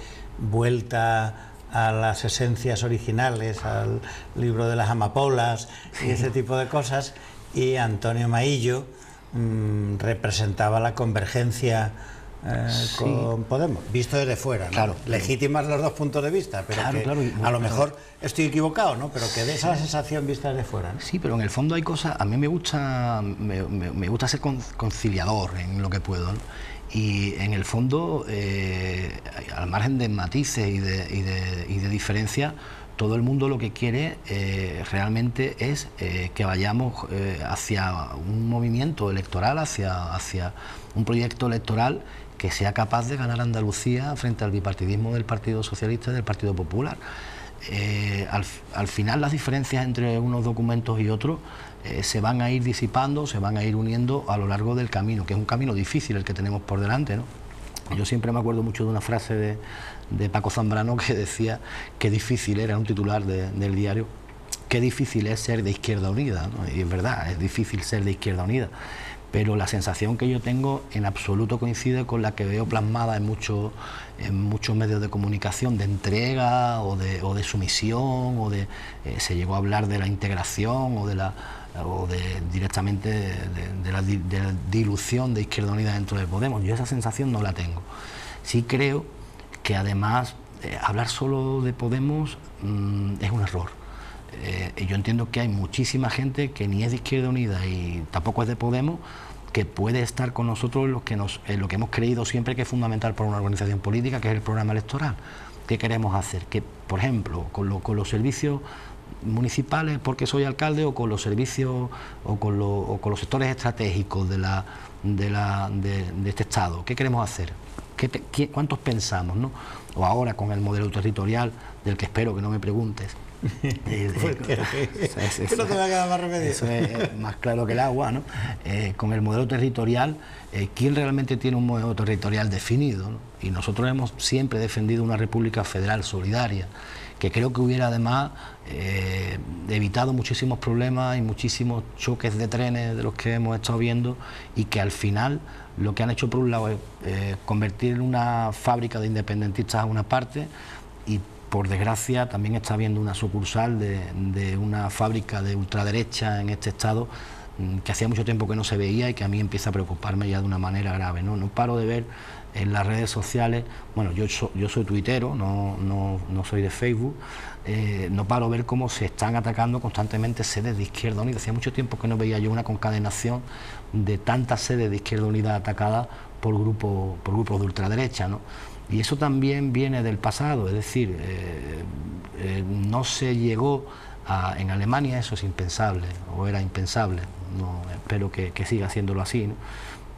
A: vuelta a las esencias originales, al libro de las amapolas y ese tipo de cosas, y Antonio Maillo mmm, representaba la convergencia eh, sí. con Podemos, visto desde fuera, ¿no?
B: Claro,
A: legítimas los dos puntos de vista, pero
B: claro,
A: que
B: claro, y,
A: a lo mejor estoy equivocado, ¿no? Pero que de esa sensación vista desde fuera, ¿no?
B: Sí, pero en el fondo hay cosas, a mí me gusta me, me, me gusta ser conciliador en lo que puedo, ¿no? Y en el fondo, eh, al margen de matices y de, y de, y de diferencias, todo el mundo lo que quiere eh, realmente es eh, que vayamos eh, hacia un movimiento electoral, hacia, hacia un proyecto electoral que sea capaz de ganar Andalucía frente al bipartidismo del Partido Socialista y del Partido Popular. Eh, al, al final las diferencias entre unos documentos y otros eh, se van a ir disipando, se van a ir uniendo a lo largo del camino, que es un camino difícil el que tenemos por delante, ¿no? Yo siempre me acuerdo mucho de una frase de, de Paco Zambrano que decía que difícil era, un titular de, del diario, qué difícil es ser de Izquierda Unida, ¿no? Y es verdad, es difícil ser de Izquierda Unida, pero la sensación que yo tengo en absoluto coincide con la que veo plasmada en muchos en muchos medios de comunicación, de entrega o de, o de sumisión, o de eh, se llegó a hablar de la integración o de la o de directamente de, de, de, la, de la dilución de Izquierda Unida dentro de Podemos. Yo esa sensación no la tengo. Sí creo que además eh, hablar solo de Podemos mmm, es un error. Eh, yo entiendo que hay muchísima gente que ni es de Izquierda Unida y tampoco es de Podemos, que puede estar con nosotros en lo que, nos, en lo que hemos creído siempre que es fundamental para una organización política, que es el programa electoral. ¿Qué queremos hacer? Que, por ejemplo, con, lo, con los servicios municipales, porque soy alcalde, o con los servicios o con, lo, o con los sectores estratégicos de, la, de, la, de, de este Estado, ¿qué queremos hacer? ¿Qué te, qué, ¿Cuántos pensamos, no? O ahora con el modelo territorial, del que espero que no me preguntes. Eh,
A: que no te va a quedar más remedio.
B: Eso es más claro que el agua, ¿no? Eh, con el modelo territorial, eh, ¿quién realmente tiene un modelo territorial definido, ¿no? Y nosotros hemos siempre defendido una república federal solidaria, que creo que hubiera además eh, evitado muchísimos problemas y muchísimos choques de trenes de los que hemos estado viendo, y que al final lo que han hecho por un lado es eh, convertir en una fábrica de independentistas a una parte, y por desgracia también está habiendo una sucursal de, de una fábrica de ultraderecha en este estado que hacía mucho tiempo que no se veía y que a mí empieza a preocuparme ya de una manera grave, ¿no? No paro de ver en las redes sociales, bueno, yo, so, yo soy tuitero, no, no, no soy de Facebook, eh, no paro de ver cómo se están atacando constantemente sedes de Izquierda Unida. Hacía mucho tiempo que no veía yo una concadenación de tantas sedes de Izquierda Unida atacadas por grupos, por grupos de ultraderecha, ¿no? Y eso también viene del pasado, es decir, eh, eh, no se llegó a, en Alemania eso es impensable, o era impensable, no, espero que, que siga siéndolo así, ¿no?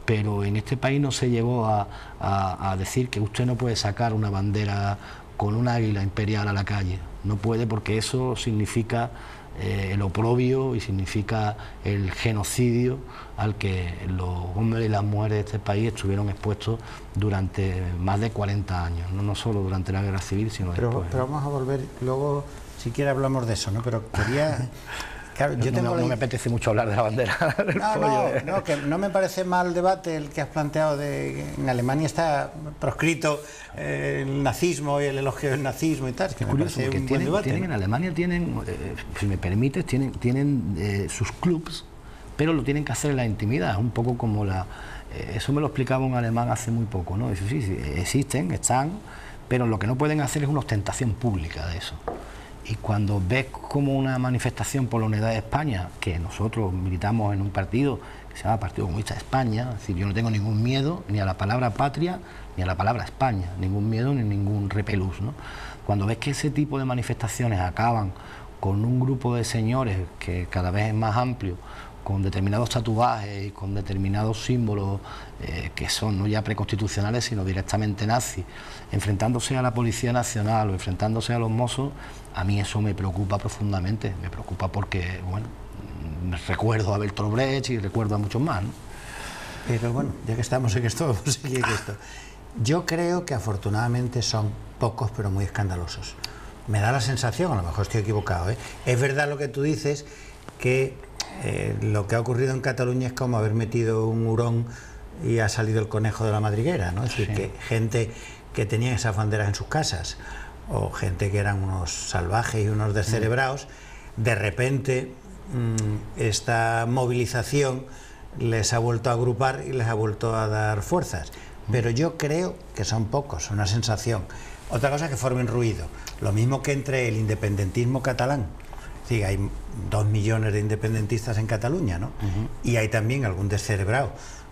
B: pero en este país no se llegó a, a, a decir que usted no puede sacar una bandera con un águila imperial a la calle. No puede, porque eso significa eh, el oprobio y significa el genocidio al que los hombres y las mujeres de este país estuvieron expuestos durante más de cuarenta años, no, no solo durante la guerra civil, sino
A: pero,
B: después.
A: Pero vamos a volver, luego si quiere hablamos de eso, ¿no? Pero quería... Claro, yo
B: no,
A: tengo
B: no,
A: la...
B: no me apetece mucho hablar de la bandera del
A: no,
B: pollo,
A: no,
B: eh.
A: no, que no me parece mal debate el que has planteado de en Alemania está proscrito eh, el nazismo y el elogio del nazismo y tal. Es que
B: es
A: me
B: curioso,
A: parece
B: porque
A: un
B: tienen,
A: buen debate.
B: tienen, en Alemania tienen, eh, si me permites, tienen, tienen eh, sus clubs, pero lo tienen que hacer en la intimidad, un poco como la... Eh, eso me lo explicaba un alemán hace muy poco, ¿no? Dice, sí, sí, existen, están, pero lo que no pueden hacer es una ostentación pública de eso. Y cuando ves como una manifestación por la unidad de España, que nosotros militamos en un partido que se llama Partido Comunista de España, es decir, yo no tengo ningún miedo ni a la palabra patria ni a la palabra España, ningún miedo ni ningún repelús, ¿no? Cuando ves que ese tipo de manifestaciones acaban con un grupo de señores que cada vez es más amplio, con determinados tatuajes y con determinados símbolos eh, que son no ya preconstitucionales sino directamente nazis, enfrentándose a la Policía Nacional o enfrentándose a los Mossos, a mí eso me preocupa profundamente, me preocupa porque, bueno, me recuerdo a Bertolt Brecht y recuerdo a muchos más, ¿no?
A: Pero bueno, ya que estamos en esto, vamos a seguir en esto. Yo creo que afortunadamente son pocos pero muy escandalosos. Me da la sensación, a lo mejor estoy equivocado, ¿eh? Es verdad lo que tú dices, que eh, lo que ha ocurrido en Cataluña es como haber metido un hurón y ha salido el conejo de la madriguera, ¿no? Es decir, sí, que gente que tenía esas banderas en sus casas o gente que eran unos salvajes y unos descerebrados, de repente mmm, esta movilización les ha vuelto a agrupar y les ha vuelto a dar fuerzas. Pero yo creo que son pocos, una sensación. Otra cosa es que formen ruido. Lo mismo que entre el independentismo catalán. Sí, hay dos millones de independentistas en Cataluña, ¿no? Uh-huh. Y hay también algún descerebrado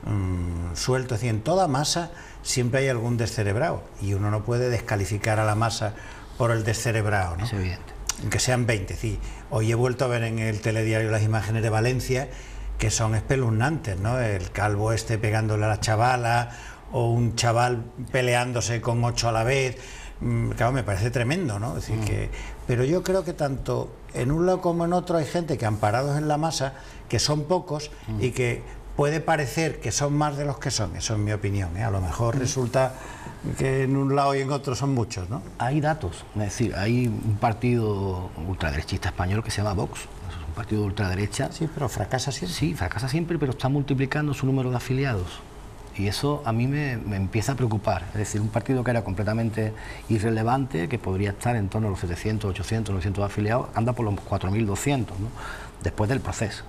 A: mmm, suelto. Es decir, en toda masa siempre hay algún descerebrado. Y uno no puede descalificar a la masa por el descerebrado, ¿no?
B: Es evidente.
A: Aunque sean veinte. Sí. Hoy he vuelto a ver en el telediario las imágenes de Valencia que son espeluznantes, ¿no? El calvo este pegándole a la chavala o un chaval peleándose con ocho a la vez. Claro, me parece tremendo, ¿no? Es decir, mm. que, pero yo creo que tanto en un lado como en otro hay gente que amparados en la masa, que son pocos mm. y que puede parecer que son más de los que son, eso es mi opinión, ¿eh? A lo mejor mm. resulta que en un lado y en otro son muchos, ¿no?
B: Hay datos, es decir, hay un partido ultraderechista español que se llama Vox, es un partido de ultraderecha.
A: Sí, pero fracasa siempre.
B: Sí, fracasa siempre, pero está multiplicando su número de afiliados. Y eso a mí me, me empieza a preocupar, es decir, un partido que era completamente irrelevante, que podría estar en torno a los setecientos, ochocientos, novecientos afiliados, anda por los cuatro mil doscientos, ¿no? Después del proceso.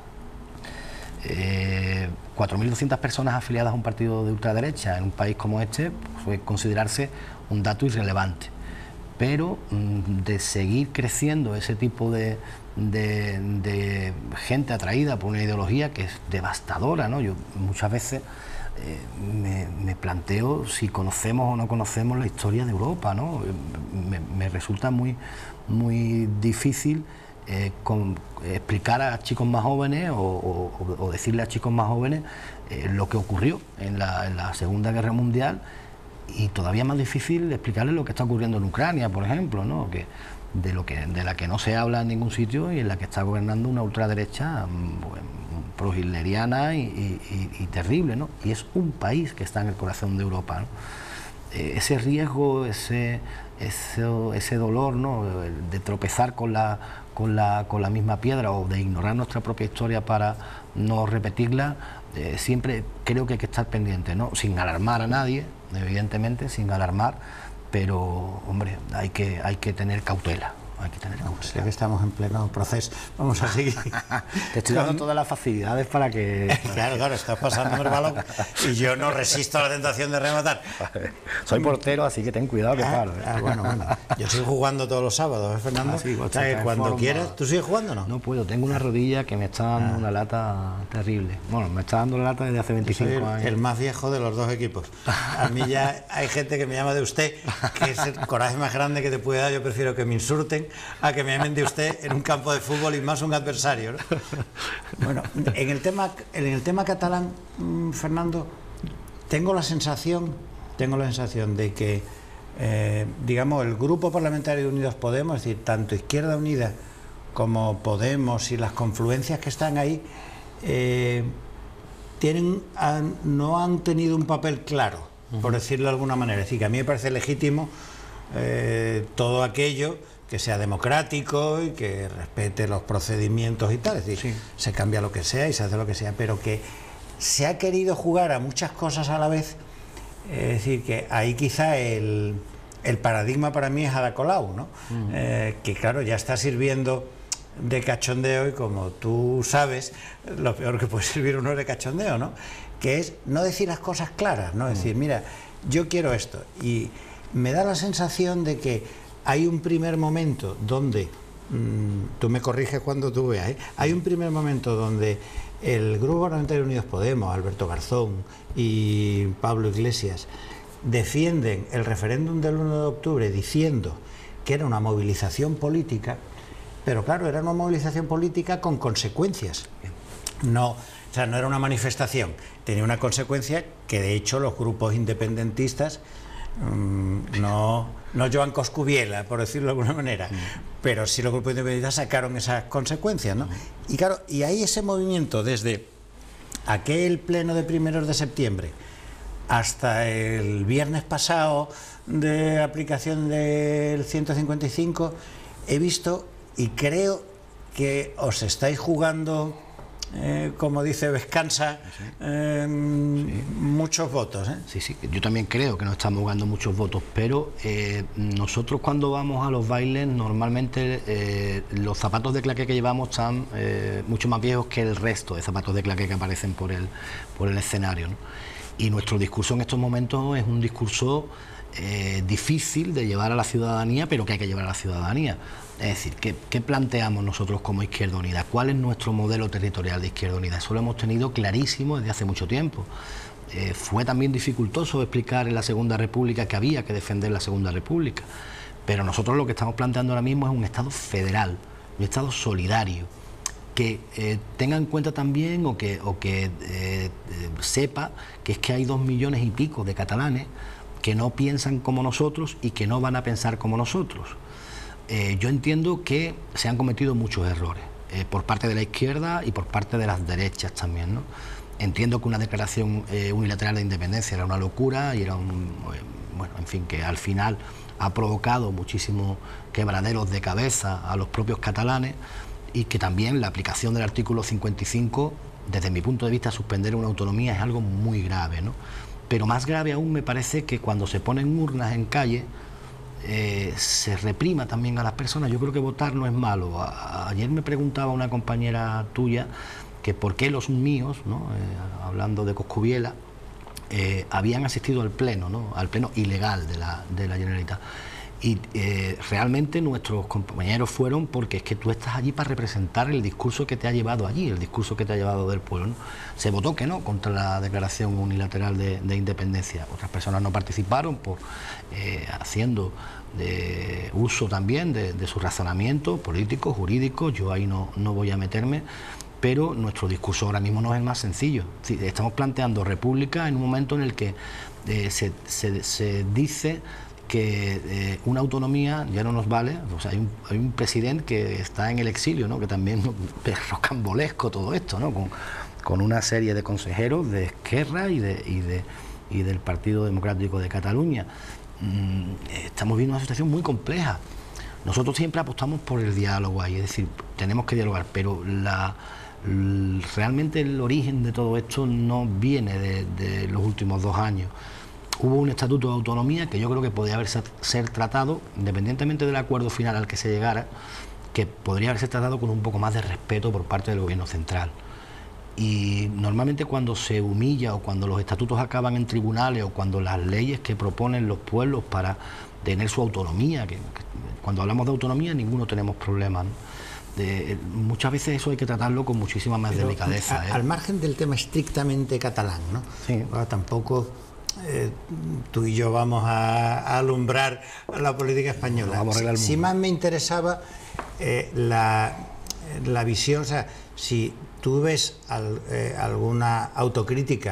B: Eh, cuatro mil doscientas personas afiliadas a un partido de ultraderecha en un país como este puede considerarse un dato irrelevante. Pero mmm, de seguir creciendo ese tipo de, de, de gente atraída por una ideología que es devastadora, ¿no? Yo muchas veces Eh, me, me planteo si conocemos o no conocemos la historia de Europa, ¿no? Me, me resulta muy, muy difícil eh, con, explicar a chicos más jóvenes o, o, o decirle a chicos más jóvenes eh, lo que ocurrió en la, en la Segunda Guerra Mundial, y todavía más difícil explicarles lo que está ocurriendo en Ucrania, por ejemplo, ¿no? Que, de, lo que, de la que no se habla en ningún sitio y en la que está gobernando una ultraderecha bueno, pro-hitleriana y, y, y terrible, ¿no? Y es un país que está en el corazón de Europa, ¿no? Eh, ese riesgo, ese, ese, ese dolor, ¿no? De tropezar con la, con, la, con la misma piedra o de ignorar nuestra propia historia para no repetirla, eh, siempre creo que hay que estar pendiente, ¿no? Sin alarmar a nadie, evidentemente, sin alarmar, pero, hombre, hay que, hay que tener cautela. Hay que tener
A: no, pues ya que estamos en pleno proceso, vamos a seguir.
B: Te estoy dando todas las facilidades para que...
A: Claro, claro, estás pasando el balón y yo no resisto a la tentación de rematar.
B: Soy portero, así que ten cuidado que
A: ah,
B: paro. ¿eh?
A: Ah, bueno, bueno. Yo sigo jugando todos los sábados, ¿eh, Fernando? Ah, sí, o sea, que cuando quieras, ¿tú sigues jugando o no?
B: No puedo, tengo una rodilla que me está dando ah. una lata terrible. Bueno, me está dando la lata desde hace veinticinco
A: el,
B: años.
A: El más viejo de los dos equipos. A mí ya hay gente que me llama de usted, que es el coraje más grande que te puede dar. Yo prefiero que me insulten a que me llamen de usted en un campo de fútbol y más un adversario, ¿no? Bueno, en el tema, en el tema catalán, Fernando, tengo la sensación, tengo la sensación de que, eh, digamos, el Grupo Parlamentario de Unidos Podemos, es decir, tanto Izquierda Unida como Podemos y las confluencias que están ahí, eh, tienen, han, no han tenido un papel claro, uh-huh. por decirlo de alguna manera. Es decir, que a mí me parece legítimo eh, todo aquello que sea democrático y que respete los procedimientos y tal. Es decir, sí. se cambia lo que sea y se hace lo que sea, pero que se ha querido jugar a muchas cosas a la vez. Es decir, que ahí quizá el, el paradigma para mí es Ada Colau, ¿no? Uh-huh. eh, que claro, ya está sirviendo de cachondeo, y como tú sabes, lo peor que puede servir uno es de cachondeo, ¿no? Que es no decir las cosas claras, ¿no? Uh-huh. Decir, mira, yo quiero esto. Y me da la sensación de que hay un primer momento donde, mmm, tú me corriges cuando tú veas, ¿eh? Hay un primer momento donde el Grupo Parlamentario de Unidos Podemos, Alberto Garzón y Pablo Iglesias, defienden el referéndum del uno de octubre diciendo que era una movilización política, pero claro, era una movilización política con consecuencias. No, o sea, no era una manifestación, tenía una consecuencia que de hecho los grupos independentistas, mmm, no, no Joan Coscubiela, por decirlo de alguna manera, sí. pero sí los grupos independentistas sacaron esas consecuencias, ¿no? Y claro, y ahí ese movimiento desde aquel pleno de primeros de septiembre hasta el viernes pasado de aplicación del ciento cincuenta y cinco, he visto y creo que os estáis jugando, eh, como dice Vescansa, sí. eh, sí. muchos votos. ¿eh?
B: Sí, sí, yo también creo que nos estamos jugando muchos votos, pero eh, nosotros cuando vamos a los bailes, normalmente eh, los zapatos de claqué que llevamos están eh, mucho más viejos que el resto de zapatos de claqué que aparecen por el, por el escenario, ¿no? Y nuestro discurso en estos momentos es un discurso eh, difícil de llevar a la ciudadanía, pero que hay que llevar a la ciudadanía. Es decir, ¿qué, qué planteamos nosotros como Izquierda Unida? ¿Cuál es nuestro modelo territorial de Izquierda Unida? Eso lo hemos tenido clarísimo desde hace mucho tiempo. Eh, fue también dificultoso explicar en la Segunda República que había que defender la Segunda República, pero nosotros lo que estamos planteando ahora mismo es un Estado federal, un Estado solidario, que eh, tenga en cuenta también o que, o que eh, eh, sepa que es que hay dos millones y pico de catalanes que no piensan como nosotros y que no van a pensar como nosotros. Eh, yo entiendo que se han cometido muchos errores eh, por parte de la izquierda y por parte de las derechas también, ¿no? Entiendo que una declaración eh, unilateral de independencia era una locura y era un, eh, bueno, en fin, que al final ha provocado muchísimos quebraderos de cabeza a los propios catalanes, y que también la aplicación del artículo cincuenta y cinco, desde mi punto de vista, suspender una autonomía es algo muy grave, ¿no? Pero más grave aún me parece que cuando se ponen urnas en calle eh, se reprima también a las personas. Yo creo que votar no es malo. A, ayer me preguntaba una compañera tuya que por qué los míos, ¿no? eh, hablando de Coscubiela, eh, habían asistido al pleno, ¿no? Al pleno ilegal de la, de la Generalitat. Y eh, realmente nuestros compañeros fueron porque es que tú estás allí para representar el discurso que te ha llevado allí, el discurso que te ha llevado del pueblo, ¿no? Se votó que no contra la declaración unilateral de, de independencia. Otras personas no participaron por eh, haciendo de uso también de, de su razonamiento político, jurídico. Yo ahí no, no voy a meterme, pero nuestro discurso ahora mismo no es el más sencillo. Sí, estamos planteando república en un momento en el que eh, se, se, se dice que eh, una autonomía ya no nos vale. O sea, hay un, hay un presidente que está en el exilio, ¿no? Que también es rocambolesco todo esto, ¿no? Con, con una serie de consejeros de Esquerra y, de, y, de, y del Partido Democrático de Cataluña. Mm, estamos viendo una situación muy compleja. Nosotros siempre apostamos por el diálogo ahí, es decir, tenemos que dialogar, pero la, realmente el origen de todo esto no viene de, de los últimos dos años. Hubo un estatuto de autonomía que yo creo que podría haber ser tratado, independientemente del acuerdo final al que se llegara, que podría haberse tratado con un poco más de respeto por parte del gobierno central. Y normalmente cuando se humilla o cuando los estatutos acaban en tribunales o cuando las leyes que proponen los pueblos para tener su autonomía, que, que cuando hablamos de autonomía ninguno tenemos problemas, ¿no? De, muchas veces eso hay que tratarlo con muchísima más Pero, delicadeza.
A: A,
B: ¿eh?
A: Al margen del tema estrictamente catalán, ¿no?
B: Sí.
A: Ahora, tampoco eh, tú y yo vamos a, a alumbrar la política española.
B: Vamos a arreglar el mundo.
A: Si más me interesaba eh, la, la visión, o sea, si tú ves al, eh, alguna autocrítica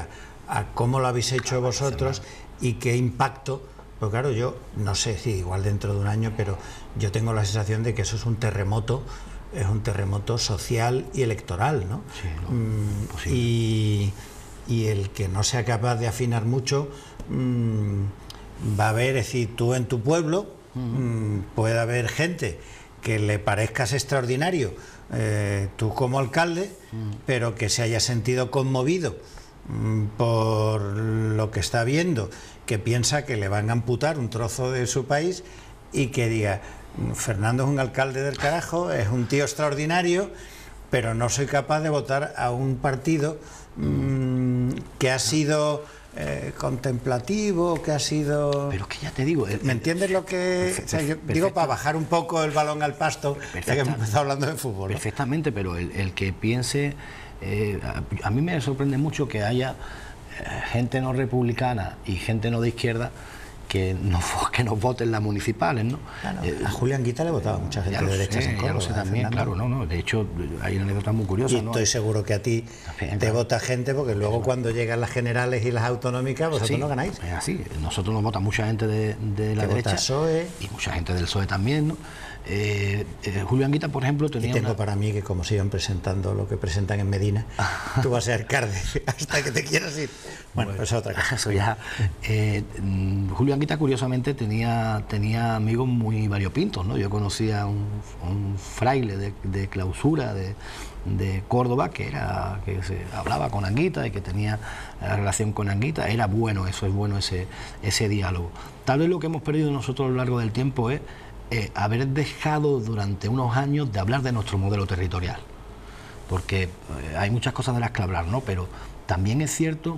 A: a cómo lo habéis hecho vosotros y qué impacto. Pues claro, yo no sé si igual dentro de un año, pero yo tengo la sensación de que eso es un terremoto, es un terremoto social y electoral, ¿no?
B: Sí, no,
A: mm, y, y el que no sea capaz de afinar mucho, mmm, va a haber, es decir, tú en tu pueblo, uh-huh. mmm, puede haber gente que le parezcas extraordinario, eh, tú como alcalde, uh-huh. pero que se haya sentido conmovido mmm, por lo que está viendo, que piensa que le van a amputar un trozo de su país y que diga, Fernando es un alcalde del carajo, es un tío extraordinario, pero no soy capaz de votar a un partido mmm, que ha sido eh, contemplativo, que ha sido...
B: Pero es que ya te digo... El,
A: ¿Me entiendes lo que...? O sea, yo digo para bajar un poco el balón al pasto, ya que hemos empezado hablando de fútbol, ¿no?
B: Perfectamente, pero el, el que piense... Eh, a, a mí me sorprende mucho que haya gente no republicana y gente no de izquierda que no que nos voten las municipales, ¿no?
A: Claro, eh, a Julio Anguita le votaba mucha gente de derechas en Córdoba.
B: Ya lo sé también, Fernando. Claro, no, no. De hecho, hay una anécdota muy curiosa,
A: y
B: ¿no?
A: Estoy seguro que a ti también, te claro. vota gente, porque luego claro. cuando llegan las generales y las autonómicas, vosotros sí, no ganáis.
B: Es así. Nosotros nos vota mucha gente de, de la
A: que
B: derecha.
A: Vota P S O E.
B: Y mucha gente del P S O E también, ¿no? Eh, eh, Julio Anguita, por ejemplo, tenía
A: y tengo
B: una...
A: para mí que como sigan presentando lo que presentan en Medina, tú vas a ser alcalde hasta que te quieras ir. Bueno, bueno, eso es otra cosa.
B: Eso ya. Eh, Julio Anguita, curiosamente, tenía, tenía amigos muy variopintos, ¿no? Yo conocía a un, un fraile de, de clausura de, de Córdoba que era que se hablaba con Anguita y que tenía la relación con Anguita. Era bueno eso, es bueno ese, ese diálogo. Tal vez lo que hemos perdido nosotros a lo largo del tiempo es Eh, haber dejado durante unos años de hablar de nuestro modelo territorial, porque eh, hay muchas cosas de las que hablar, ¿no? Pero también es cierto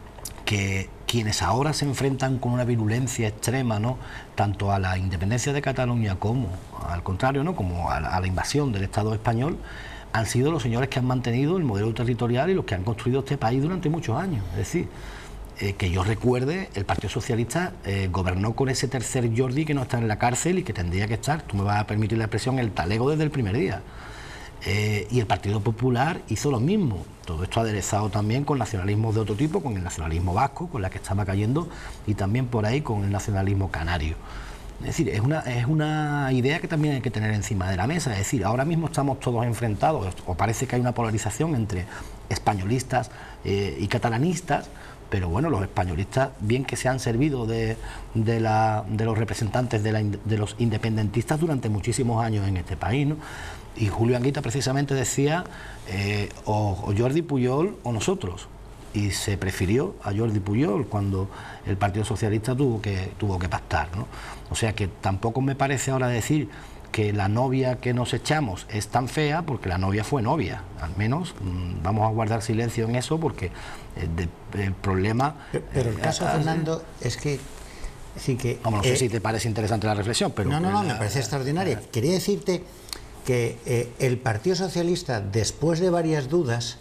B: que quienes ahora se enfrentan con una virulencia extrema, ¿no? Tanto a la independencia de Cataluña como al contrario, ¿no? Como a la, a la invasión del Estado español, han sido los señores que han mantenido el modelo territorial y los que han construido este país durante muchos años. Es decir, Eh, que yo recuerde, el Partido Socialista eh, gobernó con ese tercer Jordi que no está en la cárcel y que tendría que estar, tú me vas a permitir la expresión, el talego desde el primer día. Eh, y el Partido Popular hizo lo mismo. Todo esto aderezado también con nacionalismos de otro tipo, con el nacionalismo vasco, con la que estaba cayendo, y también por ahí con el nacionalismo canario. Es decir, es una, es una idea que también hay que tener encima de la mesa. Es decir, ahora mismo estamos todos enfrentados, o parece que hay una polarización entre españolistas eh, y catalanistas, pero bueno, los españolistas, bien que se han servido de, de, la, de los representantes de, la, de los independentistas durante muchísimos años en este país, ¿no? Y Julio Anguita precisamente decía eh, o, o Jordi Pujol o nosotros, y se prefirió a Jordi Pujol cuando el Partido Socialista tuvo que, tuvo que pactar, ¿no? O sea que tampoco me parece ahora decir que la novia que nos echamos es tan fea, porque la novia fue novia. Al menos mmm, vamos a guardar silencio en eso, porque eh, de, el problema...
A: Pero, pero el caso, eh, Fernando, es que... Es decir que
B: Vamos, no
A: eh,
B: sé si te parece interesante la reflexión, pero...
A: No, no, no,
B: la,
A: me parece
B: la,
A: extraordinaria.
B: La,
A: Quería decirte que eh, el Partido Socialista, después de varias dudas,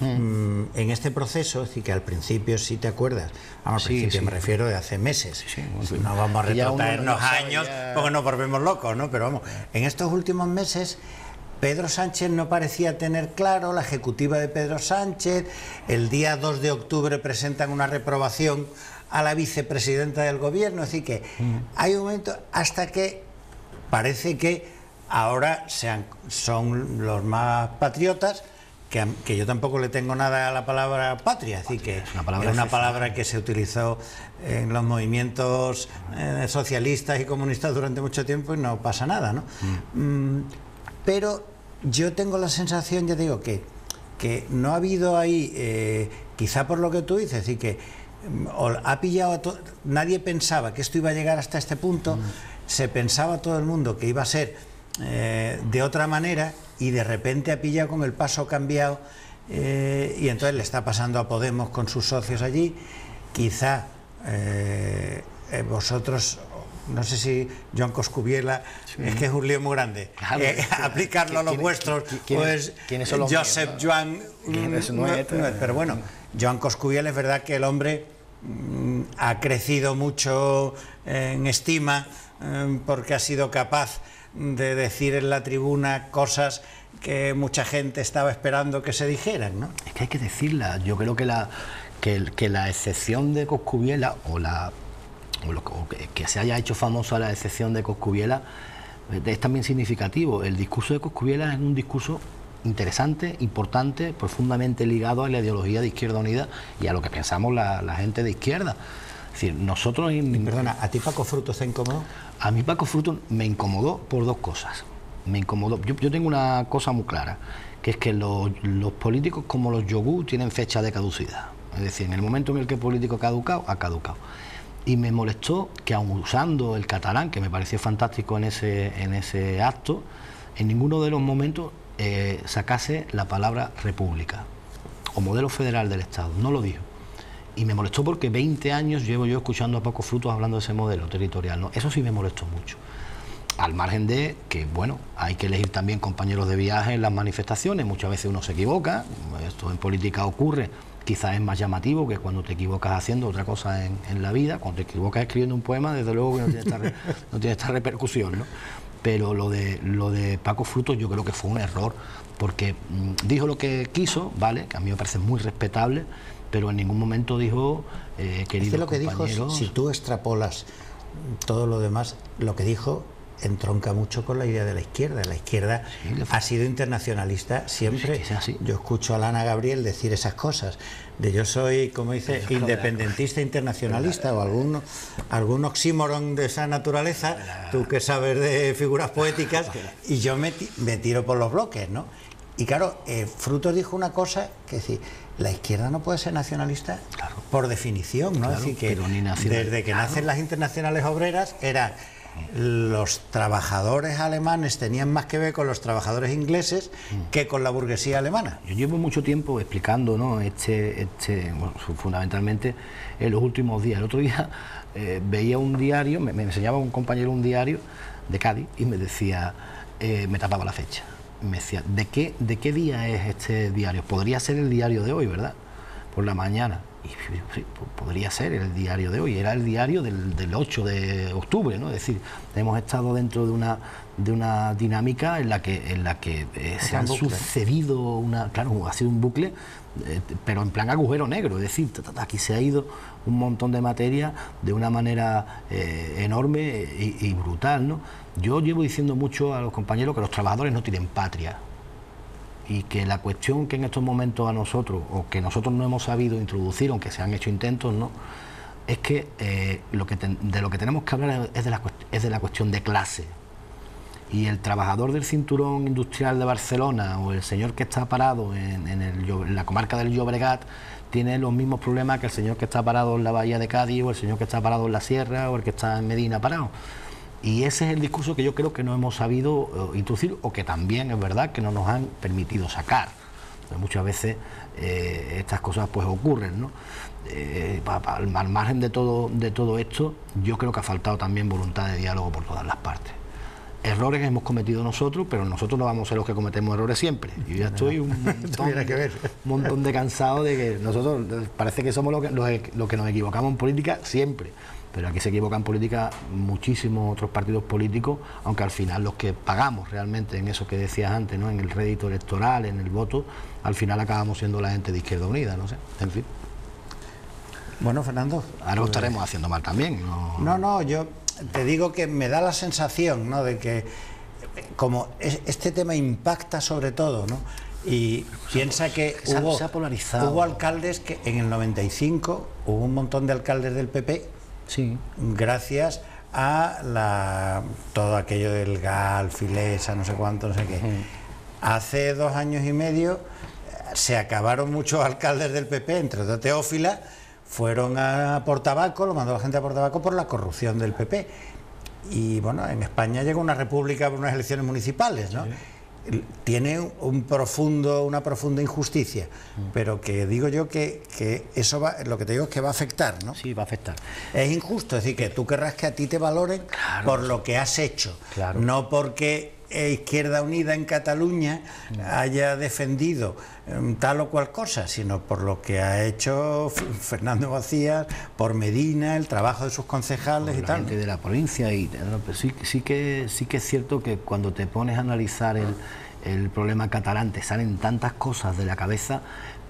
A: Mm. en este proceso, es decir, que al principio, si te acuerdas, vamos, al
B: sí,
A: principio
B: sí.
A: me refiero de hace meses,
B: sí, sí.
A: no vamos a retrotraernos años
B: ya...
A: porque nos volvemos locos, ¿no? Pero vamos, en estos últimos meses Pedro Sánchez no parecía tener claro, la ejecutiva de Pedro Sánchez, el día dos de octubre presentan una reprobación a la vicepresidenta del gobierno, es decir, que mm. hay un momento hasta que parece que ahora sean, son los más patriotas. Que, que yo tampoco le tengo nada a la palabra patria, es decir, que es una palabra, es una palabra que se utilizó en los movimientos eh, socialistas y comunistas durante mucho tiempo y no pasa nada, ¿no? Mm. Mm, pero yo tengo la sensación, ya digo, que, que no ha habido ahí, eh, quizá por lo que tú dices, es decir, que o ha pillado a to- nadie pensaba que esto iba a llegar hasta este punto, mm. se pensaba todo el mundo que iba a ser eh, de otra manera, y de repente ha pillado con el paso cambiado eh, y entonces le está pasando a Podemos con sus socios allí. Quizá eh, eh, vosotros, no sé si Joan Coscubiela, sí. es que es un lío muy grande, claro, eh, aplicarlo a los vuestros, pues Josep míos, ¿no? Joan, mm, no, no, pero bueno, Joan Coscubiela es verdad que el hombre mm, ha crecido mucho en estima eh, porque ha sido capaz de decir en la tribuna cosas que mucha gente estaba esperando que se dijeran, ¿no?
B: Es que hay que decirlas. Yo creo que la que, que la excepción de Coscubiela, o, la, o, lo, o que, que se haya hecho famosa la excepción de Coscubiela, es también significativo. El discurso de Coscubiela es un discurso interesante, importante, profundamente ligado a la ideología de Izquierda Unida y a lo que pensamos la, la gente de izquierda. Es decir, nosotros...
A: En... Perdona, ¿a ti Paco Frutos te incomodó?
B: A mí Paco Frutos me incomodó por dos cosas. Me incomodó. Yo, yo tengo una cosa muy clara, que es que los, los políticos, como los yogur, tienen fecha de caducidad. Es decir, en el momento en el que el político ha caducado, ha caducado. Y me molestó que, aun usando el catalán, que me pareció fantástico en ese, en ese acto, en ninguno de los momentos eh, sacase la palabra república o modelo federal del Estado. No lo dijo. Y me molestó porque veinte años llevo yo escuchando a Paco Frutos hablando de ese modelo territorial, ¿no? Eso sí me molestó mucho. Al margen de que, bueno, hay que elegir también compañeros de viaje en las manifestaciones. Muchas veces uno se equivoca, esto en política ocurre. Quizás es más llamativo que cuando te equivocas haciendo otra cosa en, en la vida. Cuando te equivocas escribiendo un poema, desde luego que no tiene esta, re, no tiene esta repercusión, ¿no? Pero lo de, lo de Paco Frutos yo creo que fue un error, porque mmm, dijo lo que quiso, ¿vale? Que a mí me parece muy respetable, pero en ningún momento dijo, eh, queridos
A: es que lo que
B: compañeros...
A: dijo, si tú extrapolas todo lo demás, lo que dijo entronca mucho con la idea de la izquierda. La izquierda sí, le... ha sido internacionalista siempre.
B: Sí, sí, sí.
A: Yo escucho a Lana Gabriel decir esas cosas, de yo soy, como dice, sí, independentista internacionalista, o algún, algún oxímoron de esa naturaleza, tú que sabes de figuras poéticas, y yo me, me tiro por los bloques, ¿no? Y claro, eh, Frutos dijo una cosa, que es decir, la izquierda no puede ser nacionalista, claro, por definición, ¿no?
B: Claro,
A: es decir, que desde que
B: claro.
A: nacen las internacionales obreras, era... los trabajadores alemanes tenían más que ver con los trabajadores ingleses que con la burguesía alemana.
B: Yo llevo mucho tiempo explicando, ¿no? este, este bueno, fundamentalmente en los últimos días. El otro día eh, veía un diario, me, me enseñaba un compañero un diario de Cádiz y me decía, eh, me tapaba la fecha, me decía, ¿de qué, ¿de qué día es este diario? Podría ser el diario de hoy, ¿verdad? Por la mañana. Y sí, podría ser el diario de hoy, era el diario del, del ocho de octubre, ¿no? Es decir, hemos estado dentro de una de una dinámica en la que en la que eh, se han bucle. sucedido una, claro, ha sido un bucle, eh, pero en plan agujero negro, es decir, aquí se ha ido un montón de materia de una manera eh, enorme y, y brutal, ¿no? Yo llevo diciendo mucho a los compañeros que los trabajadores no tienen patria. Y que la cuestión que en estos momentos a nosotros, o que nosotros no hemos sabido introducir, aunque se han hecho intentos, ¿no? Es que, eh, lo que ten, de lo que tenemos que hablar es de, la, es de la cuestión de clase. Y el trabajador del cinturón industrial de Barcelona, o el señor que está parado en, en, el, en la comarca del Llobregat, tiene los mismos problemas que el señor que está parado en la bahía de Cádiz, o el señor que está parado en la sierra, o el que está en Medina parado. Y ese es el discurso que yo creo que no hemos sabido introducir, o que también es verdad que no nos han permitido sacar. Entonces, muchas veces eh, estas cosas pues ocurren, ¿no? Eh, pa, pa, al margen de todo, de todo esto, yo creo que ha faltado también voluntad de diálogo por todas las partes. Errores hemos cometido nosotros, pero nosotros no vamos a ser los que cometemos errores siempre. Yo ya estoy un montón,
A: que ver.
B: un montón de cansado de que nosotros parece que somos los que, los, los que nos equivocamos en política siempre. Pero aquí se equivocan en política muchísimos otros partidos políticos, aunque al final los que pagamos realmente en eso que decías antes, ¿no? En el rédito electoral, en el voto, al final acabamos siendo la gente de Izquierda Unida, no sé, en fin.
A: Bueno, Fernando.
B: Ahora lo estaremos haciendo mal también. No,
A: no, no, yo te digo que me da la sensación, ¿no? De que como este tema impacta sobre todo, ¿no? Y se piensa ha, que
B: se
A: hubo,
B: se ha polarizado.
A: hubo alcaldes que en el noventa y cinco hubo un montón de alcaldes del P P.
B: Sí.
A: Gracias a la, todo aquello del G A L, Filesa, no sé cuánto, no sé qué. Uh-huh. Hace dos años y medio se acabaron muchos alcaldes del P P, entre otros Teófila, fueron a por tabaco, lo mandó la gente a por tabaco por la corrupción del P P. Y bueno, en España llegó una república por unas elecciones municipales, ¿no? Sí. Tiene un profundo, una profunda injusticia, mm. pero que digo yo que, que eso va, lo que te digo es que va a afectar, ¿no?
B: Sí, va a afectar.
A: Es injusto, es decir, que tú querrás que a ti te valoren claro, por lo que has hecho,
B: claro.
A: no porque Izquierda Unida en Cataluña mm. haya defendido um, tal o cual cosa, sino por lo que ha hecho Fernando Macías, por Medina, el trabajo de sus concejales
B: por
A: y
B: la
A: tal.
B: Gente de la provincia y no, pero sí, sí que sí que es cierto que cuando te pones a analizar el, el problema catalán te salen tantas cosas de la cabeza,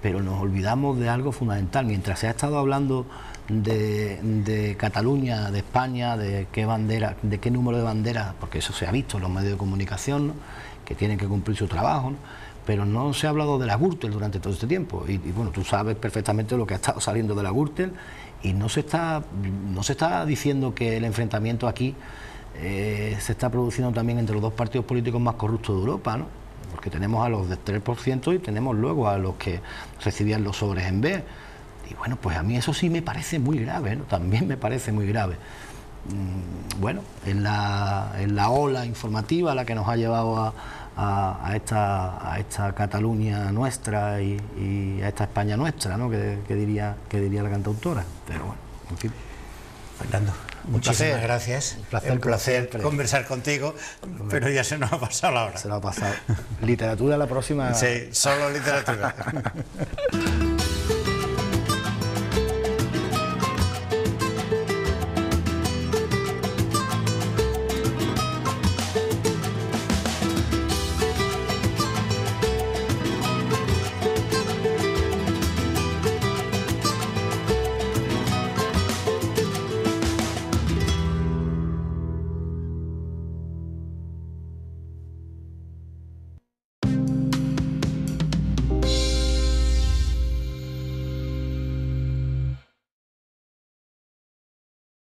B: pero nos olvidamos de algo fundamental. Mientras se ha estado hablando de, de Cataluña, de España, de qué bandera, de qué número de banderas, porque eso se ha visto en los medios de comunicación, ¿no?, que tienen que cumplir su trabajo, ¿no?, pero no se ha hablado de la Gürtel durante todo este tiempo. Y, y bueno, tú sabes perfectamente lo que ha estado saliendo de la Gürtel, y no se está, no se está diciendo que el enfrentamiento aquí eh, se está produciendo también entre los dos partidos políticos más corruptos de Europa, ¿no? Porque tenemos a los del tres por ciento y tenemos luego a los que recibían los sobres en B. Y bueno, pues a mí eso sí me parece muy grave, ¿no? También me parece muy grave. Bueno, en la, en la ola informativa la que nos ha llevado a, a, a, esta, a esta Cataluña nuestra y, y a esta España nuestra, ¿no?, que, que, diría, que diría la cantautora. Pero bueno, en fin.
A: Fernando, muchísimas
B: placer.
A: gracias.
B: Un placer,
A: un placer
B: como
A: conversar contigo, pero ya se nos ha pasado la hora.
B: Se nos ha pasado. Literatura la próxima.
A: Sí, solo literatura.